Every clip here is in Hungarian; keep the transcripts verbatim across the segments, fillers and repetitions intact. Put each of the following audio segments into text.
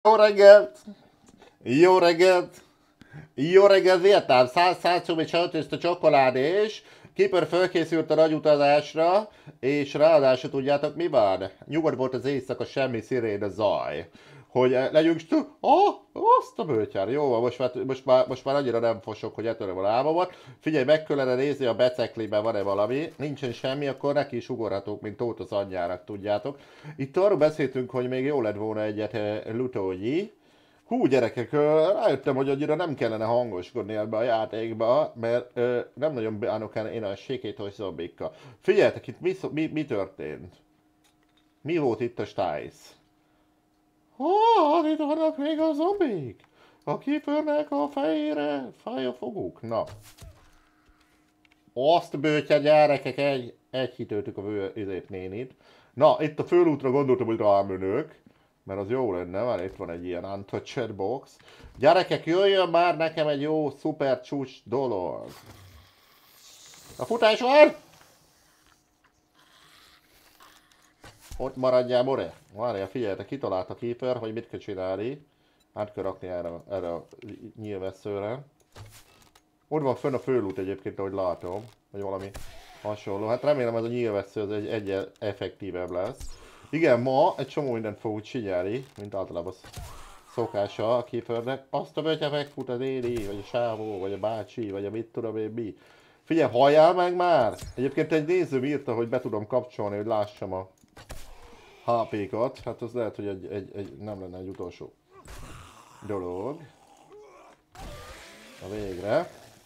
Jó reggelt! Jó reggelt! Jó reggelt, Vietnám! Száz százszómi csajtőzt a csokoládés, Kipper fölkészült a nagy utazásra, és ráadásul tudjátok mi van? Nyugodt volt az éjszaka, semmi szirén a zaj. Hogy eh, legyünk stu... Oh, azt a bőtyár. Jó van, most már, most, már, most már annyira nem fosok, hogy ettől a lábamat. Figyelj, meg kellene nézni a becekliben van-e valami. Nincsen semmi, akkor neki is ugorhatunk, mint tót az anyjának, tudjátok. Itt arról beszéltünk, hogy még jó lett volna egyet eh, lutolni. Hú, gyerekek, ö, rájöttem, hogy annyira nem kellene hangoskodni ebbe a játékba, mert ö, nem nagyon bánok el én a sékétos zombikkal. Figyeljetek, itt mi, szó- mi, mi történt? Mi volt itt a stájsz? Oh, itt vannak még a zombik! A kifőrnek a fejére fáj a foguk. Na, azt bőtje gyerekek, egy, egy hitőtük a vő, izét nénit. Na, itt a fölútra gondoltam, hogy rámönök. Mert az jó lenne, mert itt van egy ilyen untouched box. Gyerekek, jöjjön már nekem egy jó, szuper csúcs dolog. A futás van! Ott maradjál, more. Várjál, figyeljetek, kitalált a keeper, hogy mit kell csinálni. Át kell rakni erre, erre a nyilvesszőre. Ott van fönn a fölút egyébként, ahogy látom. Vagy valami hasonló. Hát remélem ez a nyilvessző az egy egyen effektívebb lesz. Igen, ma egy csomó mindent fogunk csinálni, mint általában szokása a Kiefernek. Azt a bötye megfut a néni, vagy a sávó, vagy a bácsi, vagy a mit tudom én mi. Figyelj, halljál meg már! Egyébként egy néző írta, hogy be tudom kapcsolni, hogy lássam a há pé-kat. Hát az lehet, hogy egy, egy, egy, nem lenne egy utolsó dolog. A végre.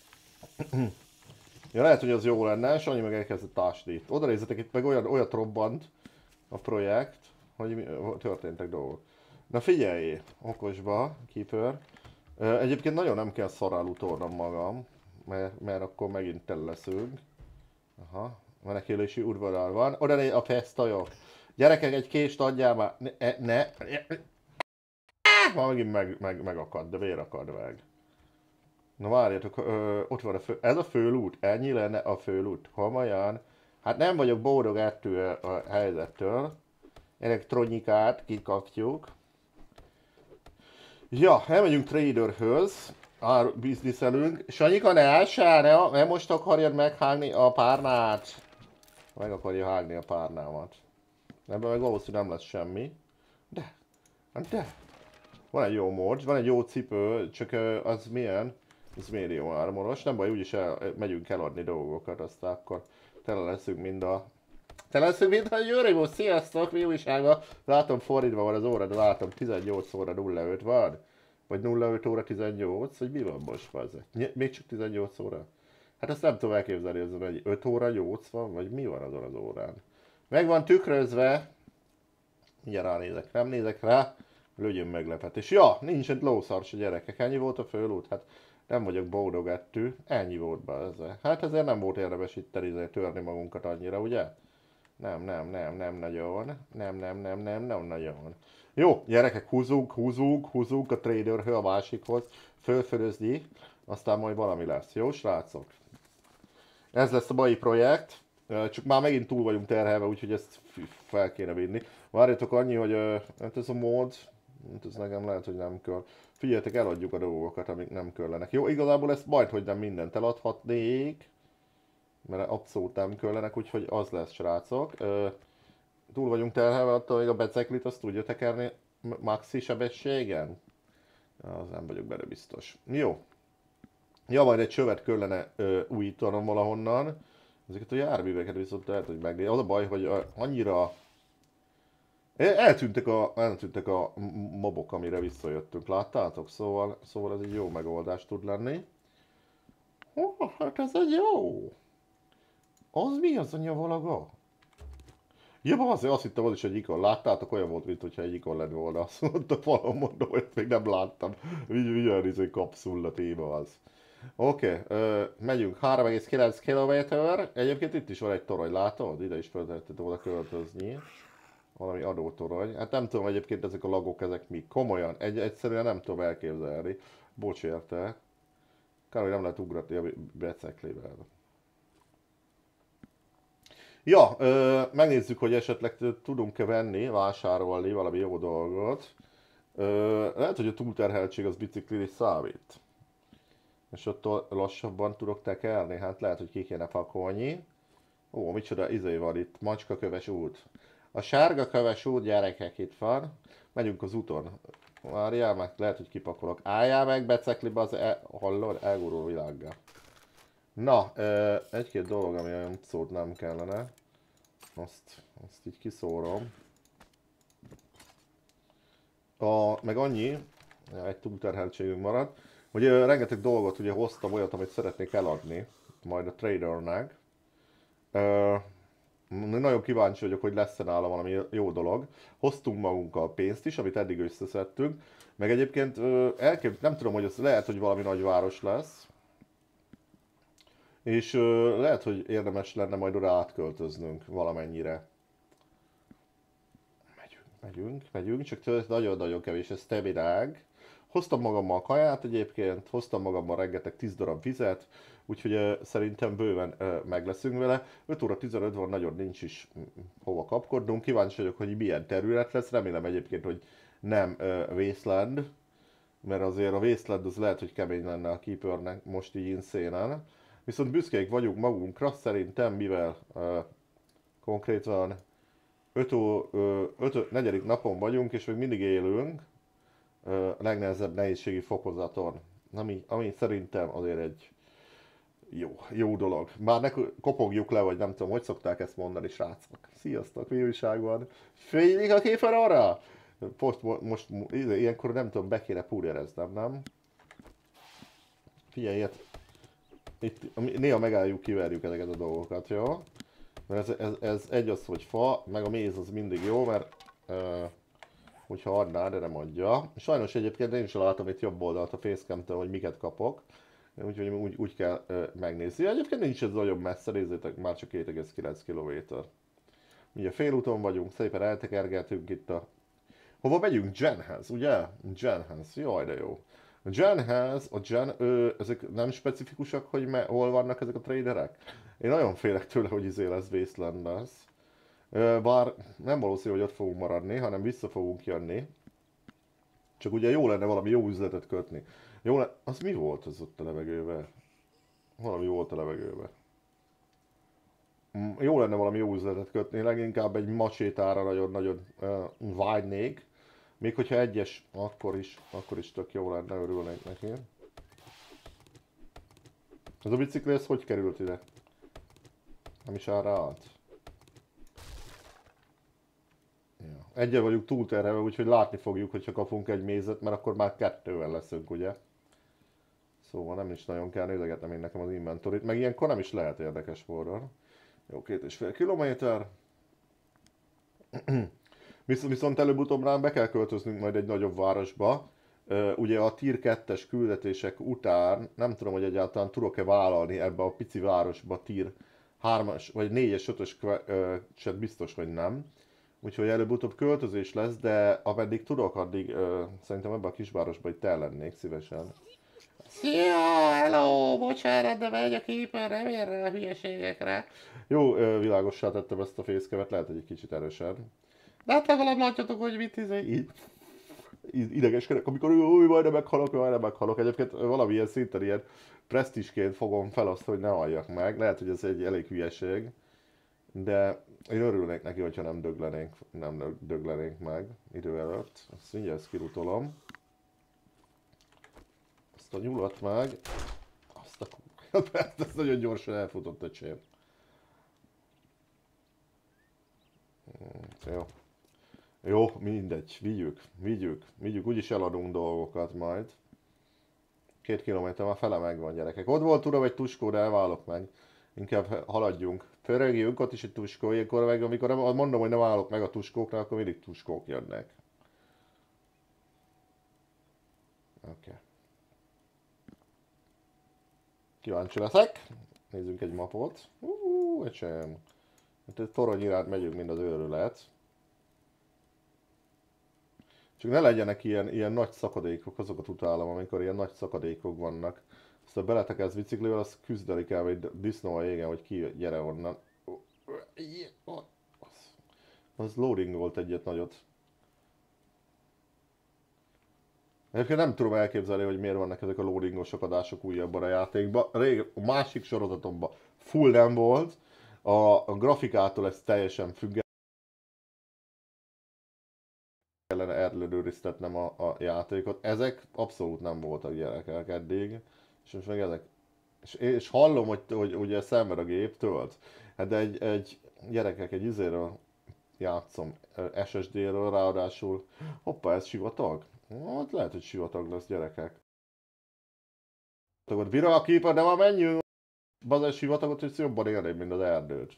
Ja, lehet, hogy az jó lenne, és annyi meg elkezdett ásni. Oda nézzetek, itt meg olyan, olyat robbant a projekt, hogy mi, történtek dolgok. Na figyelj, okosba, Keeper. Egyébként nagyon nem kell szarál utolnom magam, mert, mert akkor megint tele leszünk. Aha, menekülési udvarral van. Oda néz a fesztajok. Gyerekek, egy kést adjál már. Ne, e, ne. Már megint meg, meg, megakad, de vér akad meg. Na várjatok, ö, ott van a fő, ez a főút, ennyi lenne a főút, komolyan. Hát nem vagyok boldog ettől a helyzettől. Elektronikát kikapjuk. Ja, elmegyünk traderhöz, ár bizniszelünk. Sanyika, ne állsál, ne, ne most akarjad meghágni a párnát. Meg akarja hágni a párnámat. Ebben meg valószínűleg nem lesz semmi. De, de. Van egy jó mód, van egy jó cipő, csak az milyen? Ez médium armoros, nem baj, úgyis el, megyünk eladni dolgokat, aztán akkor tele leszünk mind a... Tele leszünk mind a Jörigó, sziasztok, mi újsága? Látom fordítva van az óra, de látom tizennyolc óra nulla öt van. Vagy nulla öt óra tizennyolc, hogy mi van most bazd? Még csak tizennyolc óra? Hát azt nem tudom elképzelni, hogy egy öt óra nyolcvan, vagy mi van azon az órán? Meg van tükrözve. Mindjárt ránézek, nem nézek rá. Lőjön meglepetés. Ja, nincs egy lószars a gyerekek. Ennyi volt a fölút? Hát nem vagyok boldog ettől. Ennyi volt be ezzel. Hát ezért nem volt érdemes itt terizé törni magunkat annyira, ugye? Nem, nem, nem, nem nagyon. Nem, nem, nem, nem, nem nagyon. Jó, gyerekek, húzunk, húzunk, húzunk a traderhől a másikhoz. Fölfölözni, aztán majd valami lesz. Jó, srácok? Ez lesz a mai projekt. Csak már megint túl vagyunk terhelve, úgyhogy ezt fel kéne vinni. Várjatok annyi, hogy hát ez a mód, hát ez nekem lehet, hogy nem kell. Figyeljetek, eladjuk a dolgokat, amik nem kellenek. Jó, igazából ezt majd, hogy nem mindent eladhatnék, mert abszolút nem kellenek, úgyhogy az lesz, srácok. Túl vagyunk terhelve, attól még a beceklit azt tudja tekerni maxi sebességen? Az nem vagyok benne biztos. Jó. Ja, majd egy csövet kellene ö, újítanom valahonnan. Ezeket a járműveket viszont lehet, hogy megnézni. Az a baj, hogy uh, annyira... Eltűntek a, eltűntek a mobok, amire visszajöttünk, láttátok? Szóval, szóval ez egy jó megoldás tud lenni. Oh, hát ez egy jó! Az mi az anyavalaga? Ja, azért azt hittem, az is egy ikon. Láttátok? Olyan volt, mintha egy ikon lett volna. Azt mondta, valami mondom, hogy még nem láttam. Milyen izé kapszulla téma az. Oké, okay, megyünk három egész kilenc kilométer. Egyébként itt is van egy torony, látod? Ide is fel lehetett volna költözni. Valami adótorony. Hát nem tudom egyébként ezek a lagok, ezek mi. Komolyan, egy, egyszerűen nem tudom elképzelni. Bocs érte. Kár, hogy nem lehet ugratni a beceklével. Ja, ö, megnézzük, hogy esetleg tudunk-e venni, vásárolni valami jó dolgot. Ö, lehet, hogy a túlterheltség az biciklin is számít. És attól lassabban tudok tekerni, hát lehet, hogy ki kéne pakolni. Ó, micsoda izé van itt, macskaköves út. A sárga köves út, gyerekek, itt van. Megyünk az úton. Várjál meg, lehet, hogy kipakolok. Álljál meg, beceklibe az e hallod, elgurul világgá. Na, egy-két dolog, ami olyan szót nem kellene. Azt, azt így kiszórom. A, meg annyi, egy túlterheltségünk maradt, hogy ö, rengeteg dolgot ugye hoztam olyat, amit szeretnék eladni, majd a tradernek. Ö, Nagyon kíváncsi vagyok, hogy lesz-e nála valami jó dolog. Hoztunk magunkkal pénzt is, amit eddig összeszedtünk. Meg egyébként ö, elkép... nem tudom, hogy ez lehet, hogy valami nagyváros lesz. És ö, lehet, hogy érdemes lenne majd oda átköltöznünk valamennyire. Megyünk, megyünk, megyünk, csak nagyon-nagyon kevés, ez te virág. Hoztam magammal kaját egyébként, hoztam magammal rengeteg tíz darab vizet, úgyhogy uh, szerintem bőven uh, meg leszünk vele. öt óra tizenöt van, nagyon nincs is hova kapkodnunk. Kíváncsi vagyok, hogy milyen terület lesz, remélem egyébként, hogy nem uh, Wasteland, mert azért a Wasteland az lehet, hogy kemény lenne a Keepernek most így inszénen. Viszont büszkék vagyunk magunkra, szerintem, mivel uh, konkrétan öt negyedik napon vagyunk, és még mindig élünk ö, a legnehezebb nehézségi fokozaton. Ami, ami szerintem azért egy jó, jó dolog. Már ne kopogjuk le, vagy nem tudom, hogy szokták ezt mondani, srácok. Sziasztok, mi újság van? Fénylik a képen arra? Most, most ilyenkor nem tudom, be kéne púrjereznem, nem? Figyelj, ilyet, itt néha megálljuk, kiverjük ezeket a dolgokat, jó? Mert ez, ez, ez egy az, hogy fa, meg a méz az mindig jó, mert uh, hogyha adnád, de nem adja. Sajnos egyébként én is látom itt jobb oldalt a facecam-től, hogy miket kapok. Úgyhogy úgy, úgy kell uh, megnézni. Egyébként nincs ez nagyon messze, nézzétek, már csak két egész kilenc kilométer. Ugye félúton vagyunk, szépen eltekergetünk itt a... Hova megyünk? Jenhez, ugye? Jenhez, jaj de jó. A Jenhez, a Gen, ö, ezek nem specifikusak, hogy me, hol vannak ezek a traderek? Én nagyon félek tőle, hogy izé lesz Wasteland lesz. Ö, bár nem valószínű, hogy ott fogunk maradni, hanem vissza fogunk jönni. Csak ugye jó lenne valami jó üzletet kötni. Jó lenne... Az mi volt az ott a levegőben? Valami volt a levegőben. Jó lenne valami jó üzletet kötni, leginkább egy macsétára nagyon-nagyon uh, vágynék. Még hogyha egyes, akkor is, akkor is tök jó lenne, örülnék neki. Ez a bicikli, ez hogy került ide? Nem is áll rá át. Ja. Egyen vagyunk túlterhelve, úgyhogy látni fogjuk, hogyha kapunk egy mézet, mert akkor már kettővel leszünk, ugye? Szóval nem is nagyon kell nézegetnem én nekem az inventorit, meg ilyenkor nem is lehet érdekes forró. Jó, két és fél kilométer. Visz, viszont előbb-utóbb rám be kell költöznünk majd egy nagyobb városba. Uh, ugye a tier kettes küldetések után nem tudom, hogy egyáltalán tudok-e vállalni ebbe a pici városba tier hármas vagy négyes, ötös uh, biztos, hogy nem. Úgyhogy előbb-utóbb költözés lesz, de ameddig tudok, addig uh, szerintem ebbe a kisvárosba itt el lennék szívesen. Szia, hello, bocsánat, de megy a Keeper, nem ér rá a hülyeségekre. Jó, uh, világossá tettem ezt a fészkevet, lehet, hogy egy kicsit erősen. De hát legalább látjátok, hogy mit izé, így idegeskedek, amikor új, majdnem meghalok, majdnem meghalok. Egyébként valamilyen szinten ilyen presztízsként fogom fel azt, hogy ne halljak meg. Lehet, hogy ez egy elég hülyeség, de én örülnék neki, hogyha nem döglenénk, nem döglenénk meg idő előtt. Azt mindjárt ezt kirutolom. Azt a nyulat meg. Azt a kurva, ez nagyon gyorsan elfutott a csém. Hmm, jó. Jó, mindegy, vigyük, vigyük, vigyük, úgyis eladunk dolgokat majd. Két kilométer már fele megvan, gyerekek. Ott volt uram egy tuskó, de elválok meg. Inkább haladjunk. Fölrögjünk, ott is egy tuskó, ilyenkor meg, amikor mondom, hogy nem állok meg a tuskóknál, akkor mindig tuskók jönnek. Oké. Okay. Kíváncsi leszek. Nézzünk egy mapot. Uuuuh, ecsém. Hát torony iránt megyünk, mint az őrület. Csak ne legyenek ilyen, ilyen nagy szakadékok, azokat utálom, amikor ilyen nagy szakadékok vannak. Aztán beletekelsz biciklivel, azt küzdeli kell, hogy disznó a égen, hogy ki gyere onnan. Az loading volt egyet nagyot. Egyébként nem tudom elképzelni, hogy miért vannak ezek a loadingos akadások újabban a játékban. Rég, a másik sorozatomban full nem volt, a, a grafikától ez teljesen független, kellene ellenőriztetnem a, a játékot. Ezek abszolút nem voltak gyerekek eddig, és most meg ezek. És, és hallom, hogy, hogy ugye szenved a gép, tölt. Hát de egy, egy gyerekek, egy izéről játszom, es es dé-ről, ráadásul, hoppá, ez sivatag? Hát lehet, hogy sivatag lesz, gyerekek. Sivatagot bírom a képer, de már menjünk! Bazen sivatagot, hogy jobban élném, mint az erdőt.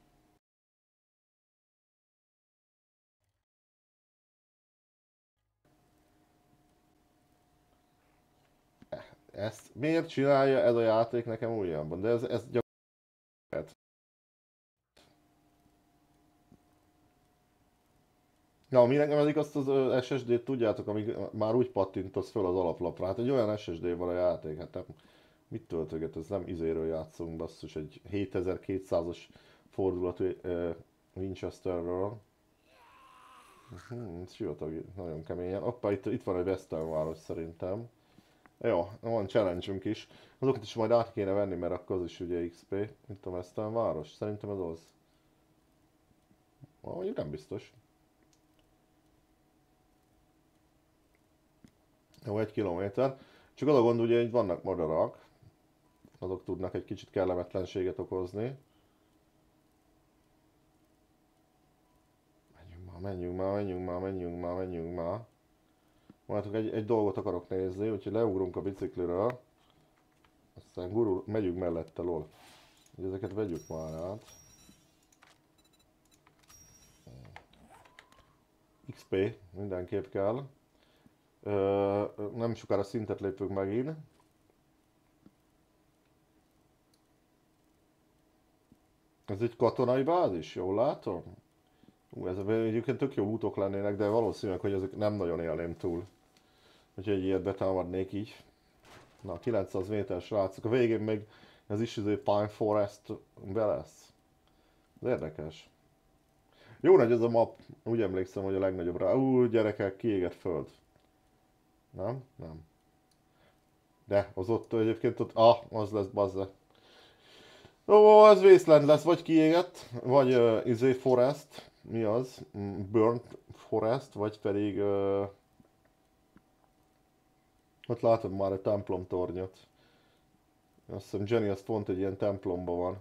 Ezt miért csinálja ez a játék nekem újabban? De ez, ez gyakorlatilag. Na, ami nekem edik azt az es es dé-t, tudjátok, amíg már úgy pattintasz föl az alaplapra. Hát egy olyan es es dé van a játék, hát nem, mit töltöget, ez nem izéről játszunk, basszus, egy hétezer-kétszázas fordulatú uh, Winchesterről. Hmm, sivatag, nagyon keményen. Oppa, itt, itt van egy Western város szerintem. Jó, van challenge-ünk is. Azokat is majd át kéne venni, mert akkor az is ugye iksz pé. Itt a Western város, szerintem ez az. Ah, nem biztos. Jó, egy kilométer. Csak az a gond, ugye, hogy vannak madarak. Azok tudnak egy kicsit kellemetlenséget okozni. Menjünk már, menjünk már, menjünk már, menjünk már, menjünk már. Majd egy, egy dolgot akarok nézni, úgyhogy leugrunk a bicikliről. Aztán gurul, megyünk mellette, lol. Ugye ezeket vegyük már át. iksz pé mindenképp kell. Ö, nem sokára szintet lépünk megint. Ez egy katonai bázis, jól látom? Ú, ez egyébként tök jó útok lennének, de valószínűleg, hogy ezek nem nagyon élném túl. Úgyhogy egy ilyet betámadnék így. Na, kilencszáz méter srácok, a végén még ez is izé Pine Forest be lesz. Ez érdekes. Jó nagy ez a map, úgy emlékszem, hogy a legnagyobb rá. Ú, gyerekek, kiégett föld. Nem? Nem. De, az ott egyébként ott, ah, az lesz, bazze. Ó, az Wasteland lesz, vagy kiégett, vagy uh, izé Forest, mi az? Burnt Forest, vagy pedig... Uh, ott látod már egy templom tornyot. Azt hiszem Jenny az pont egy ilyen templomban van.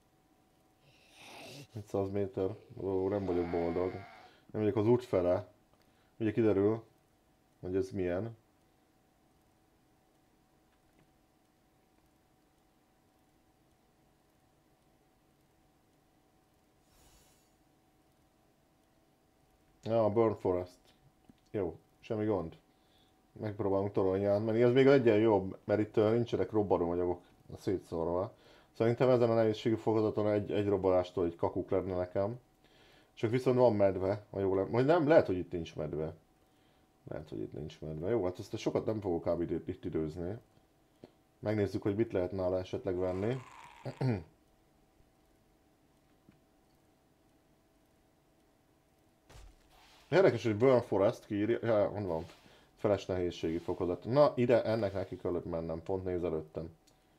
ötszáz méter. Ó, nem vagyok boldog. Nem vagyok az út fele. Ugye kiderül, hogy ez milyen. Ja, a Burn Forest. Jó, semmi gond. Megpróbálunk torolni átmenni. Ez még egyen jobb, mert itt uh, nincsenek robbanóanyagok szétszórva. Szerintem ezen a nehézségi fokozaton egy, egy robbanástól egy kakuk lenne nekem. Csak viszont van medve, ha jól nem. Vagy nem, lehet, hogy itt nincs medve. Lehet, hogy itt nincs medve. Jó, hát ezt sokat nem fogok ám itt, itt időzni. Megnézzük, hogy mit lehet nála esetleg venni. Érdekes, hogy Burn Forest kiírja. Ja, hol van? Feles nehézségi fokozat. Na, ide, ennek neki kellett mennem, pont néz előttem.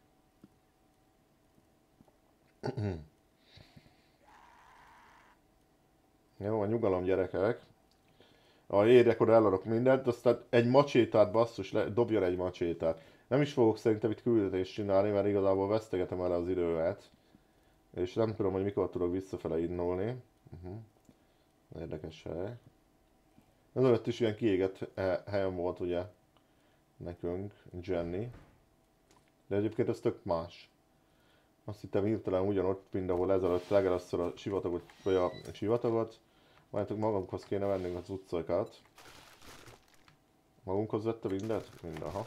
Jó, a nyugalom, gyerekek. A érjek oda eladok mindent, aztán egy macsétát, basszus, le, dobjon egy macsétát. Nem is fogok szerintem itt küldetést csinálni, mert igazából vesztegetem el az időt. És nem tudom, hogy mikor tudok visszafele indulni. Uh-huh. Érdekes hely. Ezelőtt is ilyen kiégett helyen volt ugye nekünk, Jenny. De egyébként ez tök más. Azt hittem hirtelen ugyanott, mint ahol ezelőtt legelőször a sivatagot, vagy a sivatagot. Majd magunkhoz kéne vennünk az utcákat. Magunkhoz vette mindent? Mind, aha.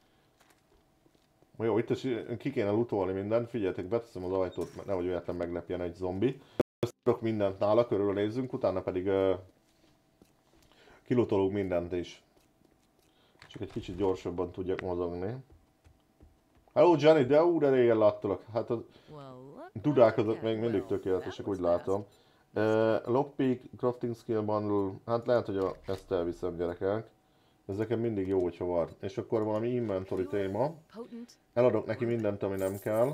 Jó, itt is ki kéne lootolni mindent, figyeljetek, beteszem az ajtót, mert nehogy véletlen meglepjen egy zombi. Összedok mindent nála, körülnézzünk, utána pedig uh, kilutolunk mindent is. Csak egy kicsit gyorsabban tudjak mozogni. Hello Jenny, de ú, de régen láttalak. Hát a dudák azok még mindig tökéletesek, úgy látom. Uh, Lockpick, Crafting Skill Bundle, hát lehet, hogy a, ezt elviszem, gyerekek. Ez nekem mindig jó, hogyha van. És akkor valami inventory téma. Eladok neki mindent, ami nem kell.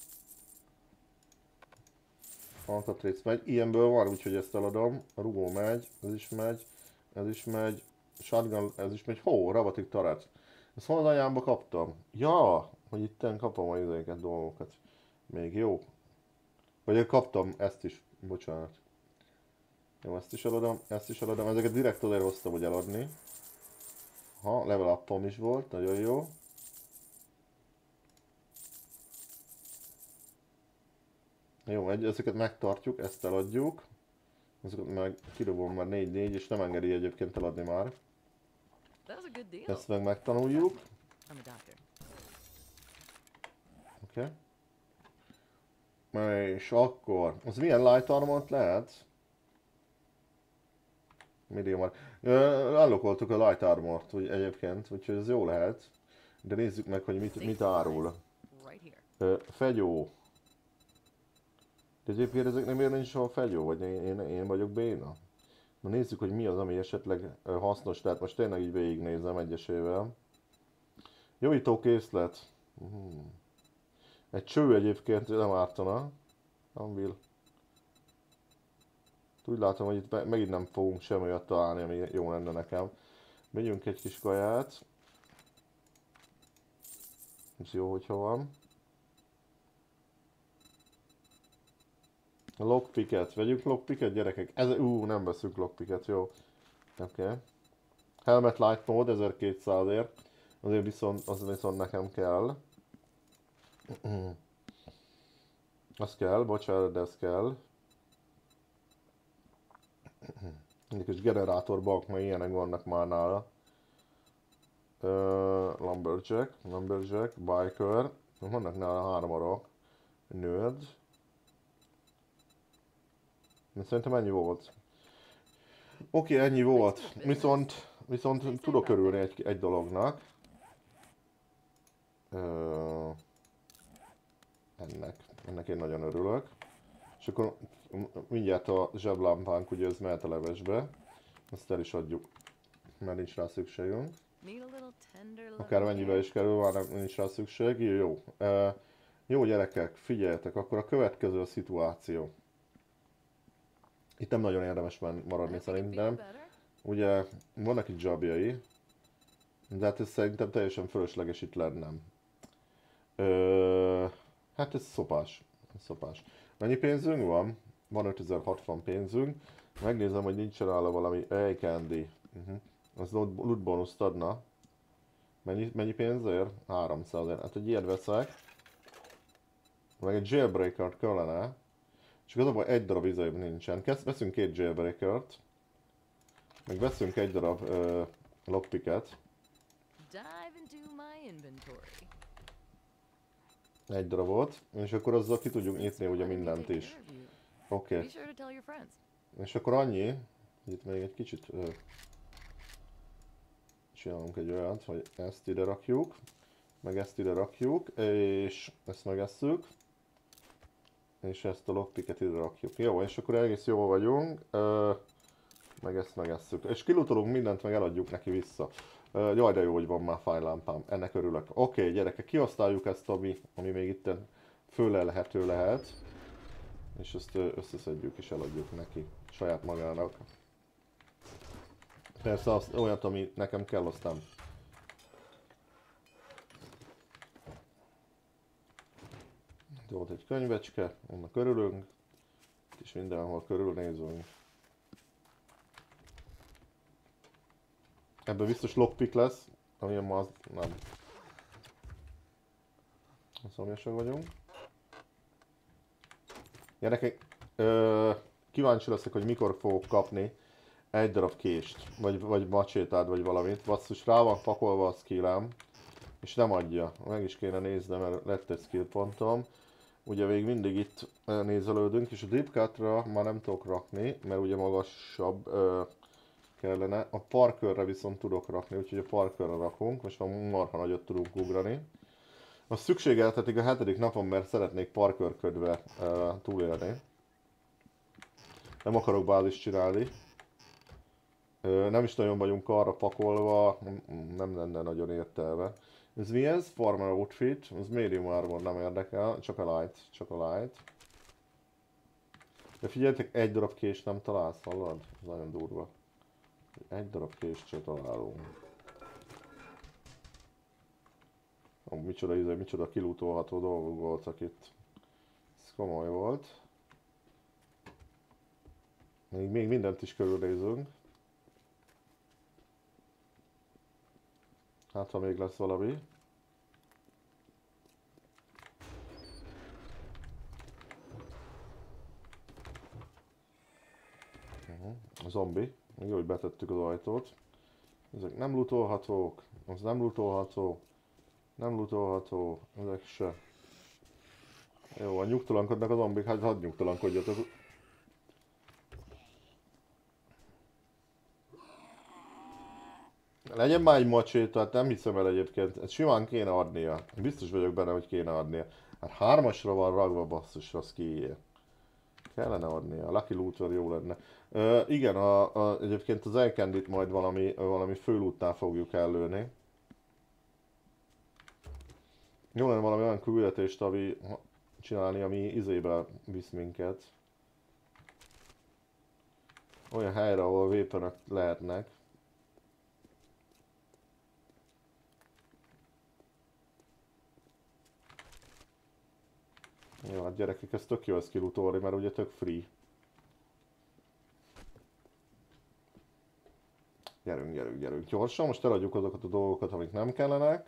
Alkatrész megy. Ilyenből van, úgyhogy ezt eladom. A rugó megy, ez is megy, ez is megy. Shotgun, ez is megy. Hó, ravatik taret. Ezt hol az anyámba kaptam? Ja, hogy itten kapom a izéket, dolgokat. Még jó. Vagy kaptam ezt is, bocsánat. Jó, ezt is eladom, ezt is eladom. Ezeket direkt azért hoztam, hogy eladni. Ha, level up-om is volt, nagyon jó. Jó, egy, ezeket megtartjuk, ezt eladjuk. Ezeket meg kidobom már négy négy, és nem engedi egyébként eladni már. Ezt meg megtanuljuk. Oké. Okay. És akkor, az milyen light armort lehet? Medium armor. Ellokoltuk a light armort úgy, egyébként, úgyhogy ez jó lehet. De nézzük meg, hogy mit, mit árul. Ö, fegyó. De egyébként ezek nem érni is a fegyó, vagy én, én, én vagyok béna? Na nézzük, hogy mi az, ami esetleg hasznos, tehát most tényleg így végignézem egyesével. Javító készlet. Hmm. Egy cső egyébként nem ártana. Anvil. Úgy látom, hogy itt megint nem fogunk semmi olyat találni, ami jó lenne nekem. Megyünk egy kis kaját. Ez jó, hogyha van. Lockpicket. Vegyünk lockpicket, gyerekek. Ez, ú, nem veszünk lockpicket, jó. Oké. Okay. Helmet light mode ezerkétszázért. Azért viszont, az viszont nekem kell. Az kell, bocsánat, de ez kell. Egy kis generátorbank, mert ilyenek vannak már nála. Uh, lumberjack, lumberjack, biker. Vannak nála három arok. Nerd. Szerintem ennyi volt. Oké, okay, ennyi volt. Viszont, viszont tudok örülni egy, egy dolognak. Uh, ennek. Ennek én nagyon örülök. És akkor mindjárt a zseblámpánk, ugye ez mehet a levesbe. Azt el is adjuk, mert nincs rá szükségünk. Akár mennyibe is kerül, már nincs rá szükség. Jó. Uh, jó gyerekek, figyeljetek, akkor a következő a szituáció. Itt nem nagyon érdemes maradni szerintem. Ugye vannak itt zsabjai, de hát ez szerintem teljesen fölösleges itt lennem. Uh, hát ez szopás. Ez szopás. Mennyi pénzünk van? Van ötezer-hatvan pénzünk. Megnézem, hogy nincsen nála valami Ej Candy. Uh-huh. Az loot bonuszt adna. Mennyi, mennyi pénzért? háromszáz. Hát egy ilyet veszek. Meg egy jailbreakert kellene. És igazából egy darab izébb nincsen. Kezd, veszünk két jailbreakert. Meg veszünk egy darab uh, lockpicket. Egy darabot, és akkor azzal ki tudjuk nyitni ugye mindent is. Oké. Okay. És akkor annyi, itt még egy kicsit uh, csinálunk egy olyat, hogy ezt ide rakjuk, meg ezt ide rakjuk, és ezt megesszük, és ezt a lockpicket ide rakjuk. Jó, és akkor egész jól vagyunk, uh, meg ezt megesszük. És kilutolunk mindent, meg eladjuk neki vissza. Uh, jaj, de jó, hogy van már fájlámpám, ennek örülök. Oké, okay, gyerekek, kiosztáljuk ezt, ami, ami még itt fölelhető lehet. És ezt összeszedjük és eladjuk neki, saját magának. Persze azt, olyat, ami nekem kell, aztán. Volt egy könyvecske, annak körülünk. És mindenhol körülnézünk. Ebben biztos lockpick lesz, amilyen ma az nem. Szomjasak vagyunk. Gyerekek, ö, kíváncsi leszek, hogy mikor fogok kapni egy darab kést, vagy, vagy macsétát, vagy valamit. Basszus, rá van pakolva a skillem, és nem adja. Meg is kéne néznem, mert lett egy skill pontom. Ugye még mindig itt nézelődünk, és a deepcutra már nem tudok rakni, mert ugye magasabb ö, kellene. A parkörre viszont tudok rakni, úgyhogy a parkörre rakunk, most már marha nagyot tudunk ugrani. Azt szükségeltetik a hetedik napon, mert szeretnék parkörködve uh, túlélni. Nem akarok bázist csinálni. Ö, nem is nagyon vagyunk arra pakolva, nem, nem lenne nagyon értelme. Ez mi ez? Farmer outfit, ez medium armor, nem érdekel, csak a light, csak a light. De figyeljetek, egy darab kés nem találsz, hallod? Ez nagyon durva. Egy darab kést se találunk. Ó, micsoda íze, micsoda kilútolható dolgok voltak itt. Ez komoly volt. Még, még mindent is körülnézünk. Hát ha még lesz valami. Uh-huh. A zombi. Még jó, hogy betettük az ajtót. Ezek nem lootolhatók. Az nem lootolható. Nem lootolható. Ezek se. Jó, a nyugtalankodnak a zombik, hát hadd nyugtalankodjatok. Legyen már egy macséta, hát nem hiszem el egyébként, ezt simán kéne adnia. Biztos vagyok benne, hogy kéne adnia. Hát hármasra van ragva, basszus, az kié. Kellene adnia, a Lucky Looter jó lenne. Ö, igen, a, a, egyébként az Elkendit majd valami, valami főlútnál fogjuk ellőni. Jó lenne valami olyan küldetést, ami csinálni, ami izébe visz minket. Olyan helyre, ahol vépenök lehetnek. Jó, hát gyerekek, ez tök jó ezt kilutolni, mert ugye tök free. Gyerünk, gyerünk, gyerünk. Gyorsan, most eladjuk azokat a dolgokat, amik nem kellenek.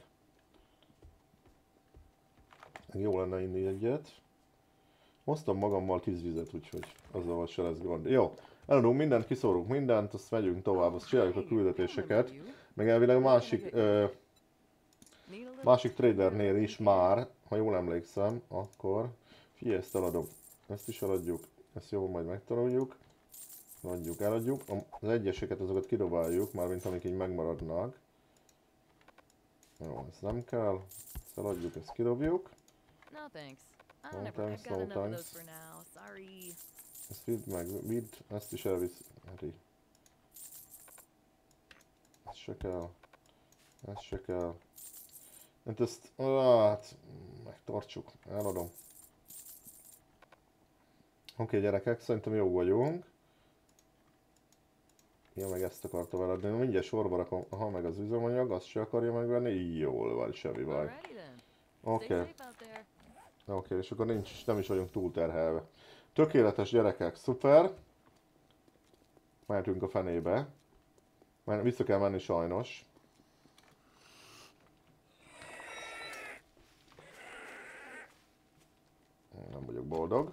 Jó lenne inni egyet. Hoztam magammal tízvizet, úgyhogy azzal se lesz gond. Jó, eladunk mindent, kiszórunk mindent, azt megyünk tovább, azt csináljuk a küldetéseket. Meg elvileg másik, ö, másik tradernél is már, ha jól emlékszem, akkor... Figyelj, ezt eladom. Ezt is eladjuk. Ezt jól majd megtanuljuk. Adjuk, eladjuk. Az egyeseket azokat kidobáljuk, mármint amik így megmaradnak. Jó, ez nem kell. Ezt eladjuk, ezt kidobjuk. No thanks. I No never thanks, I've got no enough of thanks. those for now. Sorry. Ezt vidd meg, vidd, ezt is elvisz. Ez se kell. Ez se kell. Hát ezt, hát, megtartsuk, eladom. Oké okay, gyerekek, szerintem jó vagyunk. Ja, meg ezt akartam eladni. Mindjárt sorba rakom, ha meg az üzemanyag, azt se akarja megvenni. Jól van, semmi baj. Oké. Okay. Oké, okay, és akkor nincs, nem is vagyunk túlterhelve. Tökéletes gyerekek, szuper. Mehetünk a fenébe. Mert vissza kell menni sajnos. Nem vagyok boldog.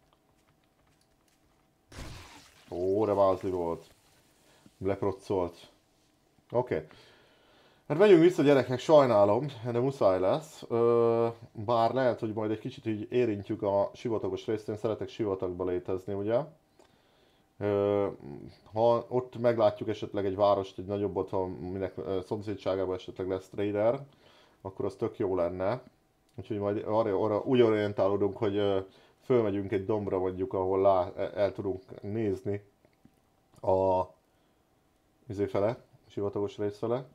Ó, de vázli volt. Leproccolt. Oké. Okay. Hát megyünk vissza gyerekek, sajnálom, de muszáj lesz. Ö, bár lehet, hogy majd egy kicsit így érintjük a sivatagos részt, én szeretek sivatagba létezni, ugye? Ö, ha ott meglátjuk esetleg egy várost, egy nagyobbat, ha minek szomszédságában esetleg lesz trader, akkor az tök jó lenne. Úgyhogy majd arra, arra úgy orientálódunk, hogy ö, fölmegyünk egy dombra mondjuk, ahol lá, el tudunk nézni a izéfele, a sivatagos rész fele.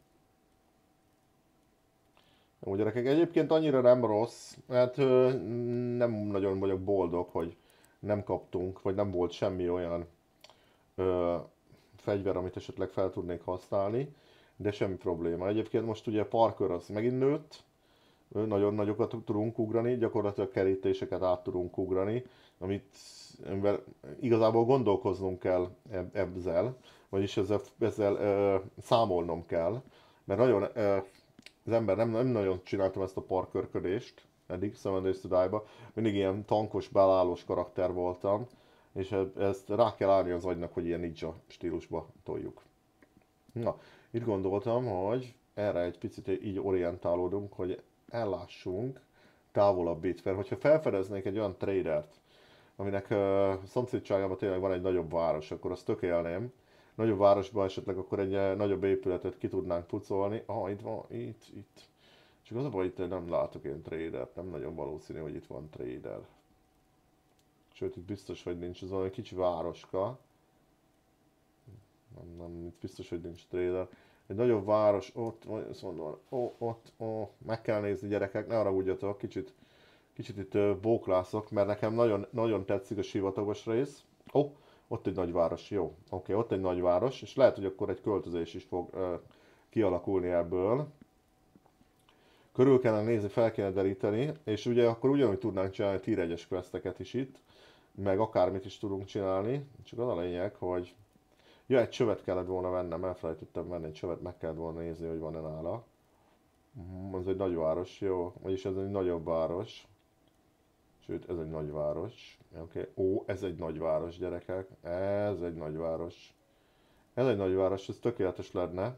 Jó gyerekek, egyébként annyira nem rossz, mert ö, nem nagyon vagyok boldog, hogy nem kaptunk, vagy nem volt semmi olyan ö, fegyver, amit esetleg fel tudnék használni, de semmi probléma. Egyébként most ugye Parker az megint nőtt, nagyon nagyokat tudunk ugrani, gyakorlatilag kerítéseket át tudunk ugrani, amit igazából gondolkoznunk kell ezzel, vagyis ezzel, ezzel ö, számolnom kell, mert nagyon, ö, az ember nem, nem nagyon csináltam ezt a parkörködést eddig, Seven Days to Die-ba, mindig ilyen tankos, belállós karakter voltam, és ezt rá kell állni az agynak, hogy ilyen ninja stílusba toljuk. Na, itt gondoltam, hogy erre egy picit így orientálódunk, hogy ellássunk távolabb itt, mert hogyha felfedeznék egy olyan tradert, aminek uh, szomszédságában tényleg van egy nagyobb város, akkor azt tökélném. Nagyobb városban esetleg akkor egy uh, nagyobb épületet ki tudnánk pucolni. Ah, itt van, itt, itt. Csak az a baj, itt nem látok én tradert, nem nagyon valószínű, hogy itt van trader. Sőt, itt biztos, hogy nincs, ez valami kicsi városka. Nem, nem, itt biztos, hogy nincs trader. Egy nagyobb város, ott, vagy azt mondom, ó, ott, ó, meg kell nézni gyerekek, ne haragudjatok, kicsit, kicsit itt ö, bóklászok, mert nekem nagyon, nagyon tetszik a sivatagos rész. Ó, ott egy nagyváros, jó, oké, ott egy nagyváros, és lehet, hogy akkor egy költözés is fog ö, kialakulni ebből. Körül kellene nézni, fel kellene deríteni, és ugye akkor ugyanúgy tudnánk csinálni tier egyes questeket is itt, meg akármit is tudunk csinálni, csak az a lényeg, hogy ja, egy csövet kellett volna vennem, elfelejtettem venni egy csövet, meg kellett volna nézni, hogy van-e nála. Mhm, ez egy nagyváros, jó, vagyis ez egy nagyobb város. Sőt, ez egy nagyváros. Oké, okay. Ó, ez egy nagyváros, gyerekek, ez egy nagyváros. Ez egy nagyváros, ez tökéletes lenne.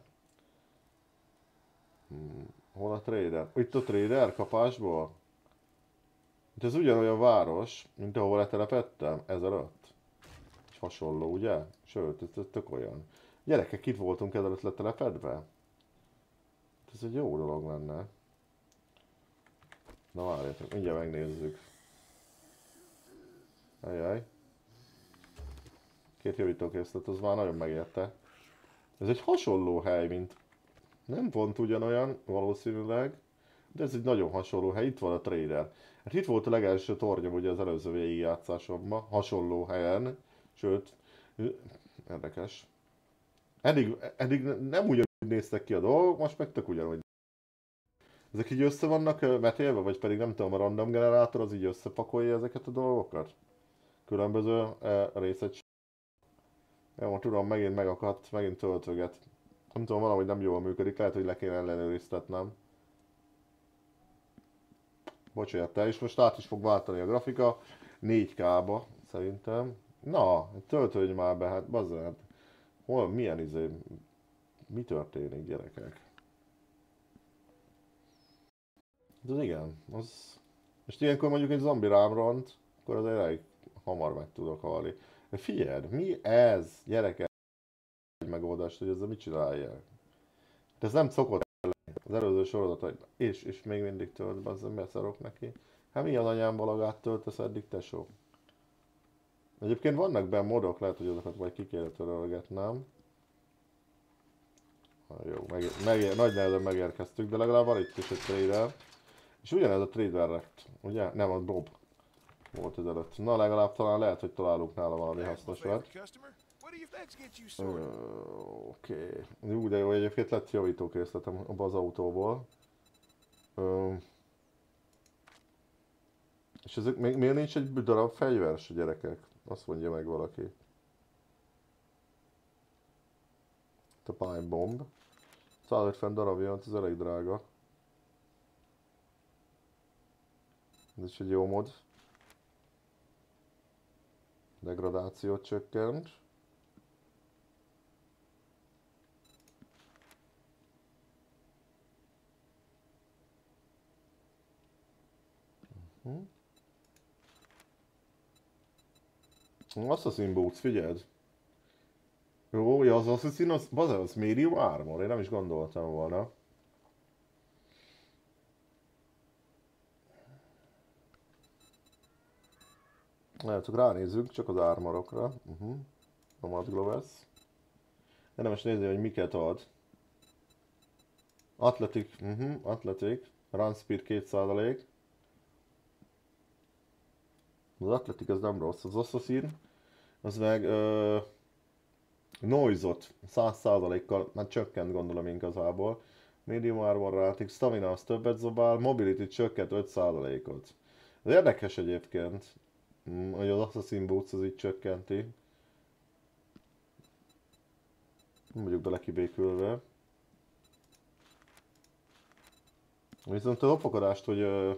Hmm. Hol a trader? Itt a trader kapásból? Itt ez ugyanolyan város, mint ahol letelepedtem, ezelőtt. És hasonló, ugye? Sőt, ez, ez tök olyan. Gyerekek, itt voltunk ezelőtt letelepedve. Ez egy jó dolog lenne. Na várjátok, mindjárt megnézzük. Ajaj. Két javítókészlet, az már nagyon megérte. Ez egy hasonló hely, mint... Nem pont ugyanolyan, valószínűleg. De ez egy nagyon hasonló hely, itt van a trader. Hát itt volt a legelső tornyom ugye az előző végigjátszásomban, hasonló helyen. Sőt, érdekes. Eddig, eddig nem ugyanúgy néztek ki a dolgok, most meg tök ugyanúgy. Ezek így össze vannak metélve, vagy pedig nem tudom, a random generátor az így összepakolja ezeket a dolgokat? Különböző e, részet. Jó, tudom, megint megakadt, megint töltöget. Nem tudom, valahogy nem jól működik, lehet, hogy le kéne ellenőriztetnem. Bocsánat, és most át is fog váltani a grafika négy ká-ba, szerintem. Na, töltődj már be, hát bazzát. Hol, milyen izé, mi történik, gyerekek? De az igen, az... Most ilyenkor mondjuk egy zombi rám ront, akkor az elég hamar meg tudok halni. De figyeld, mi ez, gyerekek? Egy megoldást, hogy ezzel mit csinálják? De ez nem szokott az előző sorozat, és, és még mindig tölt, bazzem, beszarok neki. Hát milyen anyám balagát töltesz eddig, tesó? Egyébként vannak benne modok, lehet, hogy azokat majd ki kéne törölgetnem. Jó, meg, meg, nagy nehezen megérkeztük, de legalább van itt is egy trader. És ugyanez a trader lett, ugye? Nem, a Bob volt ezelőtt. Na, legalább talán lehet, hogy találunk nála valami hasznosat. Oké. Jó, de jó, egyébként lett javítókészletem abban az autóból. Ö, és ezek, még, miért nincs egy darab fegyvers, gyerekek? Azt mondja meg valaki. Itt a Pine Bomb. százötven darabja, ez elég drága. Ez is egy jó mod. Degradációt csökkent. Hm? Assassin Boots, figyeld! Jó, ja, az Assassin, az, bazen, az medium armor, én nem is gondoltam volna. Lehet, hogy ránézzünk csak az armorokra. Uh-huh. Nomad Gloves. Érdemes nézni, hogy miket ad. Athletic, uh-huh, Athletic. Run Speed két százalék. Az Athletic az nem rossz, az Assassin. Az meg uh, Noise-ot száz százalékkal, már csökkent gondolom igazából. Medium Armor Rating, Stamina az többet zobál, Mobility csökkent öt százalékot. Ez érdekes egyébként, hogy az Assassin Boots az így csökkenti. Nem vagyok bele kibékülve. Viszont az opokodást, hogy uh,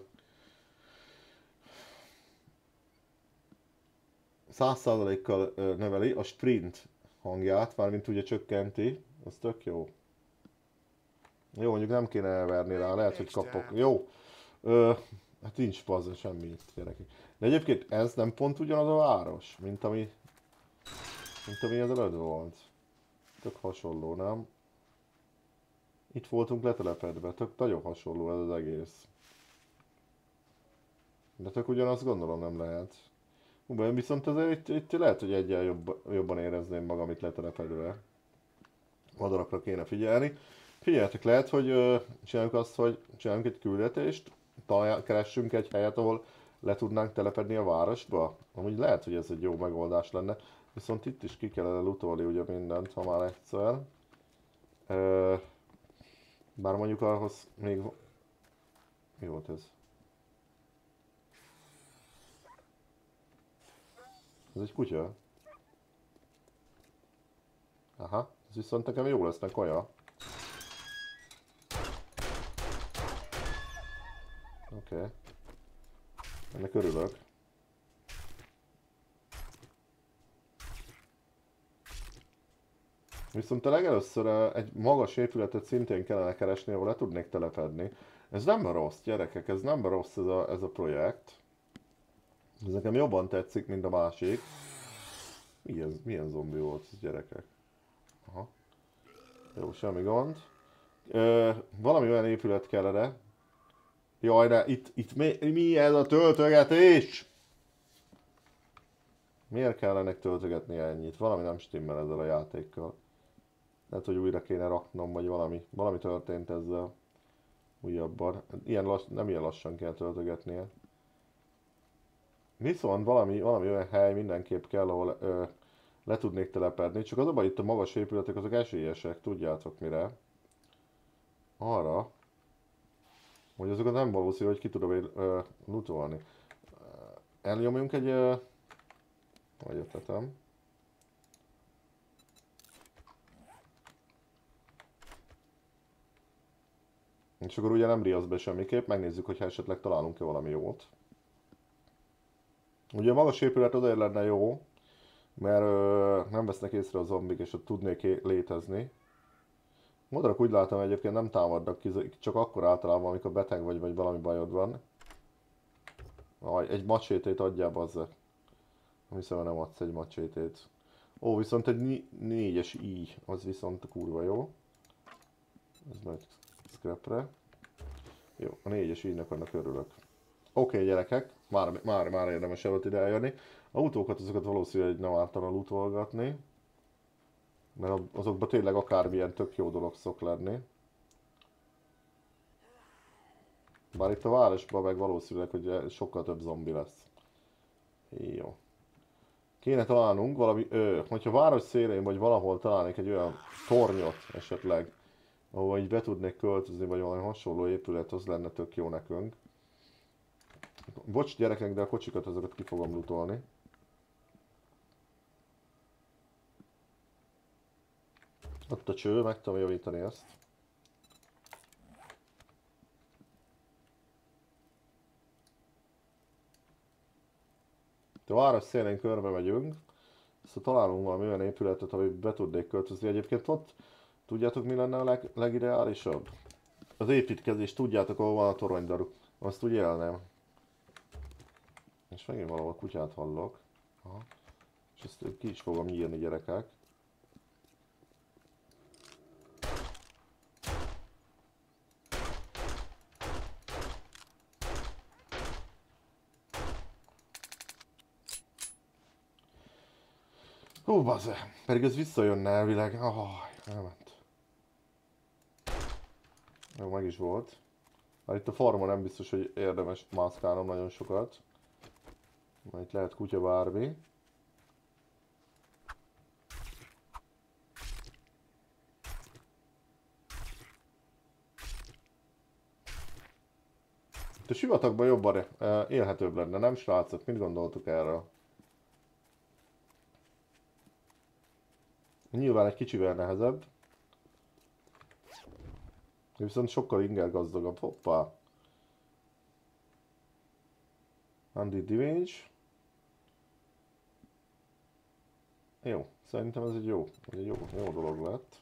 száz százalékkal uh, növeli a sprint hangját, mármint ugye csökkenti, az tök jó. Jó, mondjuk nem kéne elverni rá, lehet, hogy kapok. Jó, Ö, hát nincs pazza semmi itt, gyerekek. De egyébként ez nem pont ugyanaz a város, mint ami, mint ami ezelőtt volt. Tök hasonló, nem? Itt voltunk letelepedve, tök nagyon hasonló ez az egész. De tök ugyanazt gondolom nem lehet. Viszont azért itt, itt lehet, hogy egyen jobb, jobban érezném magam itt letelepedve. Madarakra kéne figyelni. Figyeljetek, lehet, hogy ö, csináljuk azt, hogy csinálunk egy küldetést, talál, keressünk egy helyet, ahol le tudnánk telepedni a városba. Amúgy lehet, hogy ez egy jó megoldás lenne. Viszont itt is ki kellene lootolni ugye mindent, ha már egyszer. Ö, bár mondjuk ahhoz még... Mi volt ez? Ez egy kutya? Aha, ez viszont nekem jó lesz, meg kaja. Oké. Okay. Ennek örülök. Viszont a legelőször uh, egy magas épületet szintén kellene keresni, ahol le tudnék telepedni. Ez nem rossz, gyerekek, ez nem rossz ez a, ez a projekt. Ez nekem jobban tetszik, mint a másik. Milyen, milyen zombi volt ez, gyerekek? Aha. Jó, semmi gond. Ö, valami olyan épület kellene. Jaj, de itt, itt mi, mi ez a töltögetés? Miért kellene töltögetni ennyit? Valami nem stimmel ezzel a játékkal. Lehet, hogy újra kéne raknom, vagy valami, valami történt ezzel újabban. Ilyen lass, nem ilyen lassan kell töltögetnie. Viszont valami, valami olyan hely mindenképp kell, ahol ö, le tudnék telepedni. Csak az a baj, itt a magas épületek azok esélyesek, tudjátok mire. Arra, hogy azokat nem valószínű, hogy ki tudom én ö, lootolni. Elnyomjunk egy... Ö, vagy ötletem. És akkor ugye nem riasz be semmiképp, megnézzük, hogy esetleg találunk-e valami jót. Ugye a magas épület azért lenne jó, mert ö, nem vesznek észre a zombik, és ott tudnék létezni. Madarak úgy látom egyébként nem támadnak ki, csak akkor általában, amikor beteg vagy, vagy valami bajod van. Aj, egy macsétét adjál, bazze. Nem hiszem, hogy nem adsz egy macsétét. Ó, viszont egy négyes i, az viszont kurva jó. Ez megy scrapre. Jó, a négyes i-nek annak örülök. Oké, okay, gyerekek, már, már, már érdemes előtt ide eljönni. Autókat azokat valószínűleg nem ártana lootolgatni. Mert azokban tényleg akármilyen tök jó dolog szok lenni. Bár itt a városban meg valószínűleg, hogy sokkal több zombi lesz. Jó. Kéne találnunk valami, ö, hogyha város szélén vagy valahol találnék egy olyan tornyot esetleg, ahol így be tudnék költözni, vagy valami hasonló épület, az lenne tök jó nekünk. Bocs gyerekek, de a kocsikat azokat ki fogom lootolni. Ott a cső, meg tudom javítani ezt. A város szélén körbe megyünk, szóval találunk valami olyan épületet, amit be tudnék költözni. Egyébként ott tudjátok, mi lenne a leg, legideálisabb? Az építkezés, tudjátok, ahol van a toronydaru. Azt úgy élném. És megint valahol kutyát hallok. Aha. És ezt ki is fogom nyírni, gyerekek. Hú, bazze, pedig ez visszajönne elvileg. Oh, elment. Jó, meg is volt. Már itt a farmon nem biztos, hogy érdemes mászkálnom nagyon sokat. Majd itt lehet kutya bármi. Itt a sivatagban jobban élhetőbb lenne, nem srácok? Mit gondoltuk erről? Nyilván egy kicsivel nehezebb. Viszont sokkal inger gazdagabb. Hoppá! Undead Damage. Jó, szerintem ez egy jó, egy jó, jó dolog lett.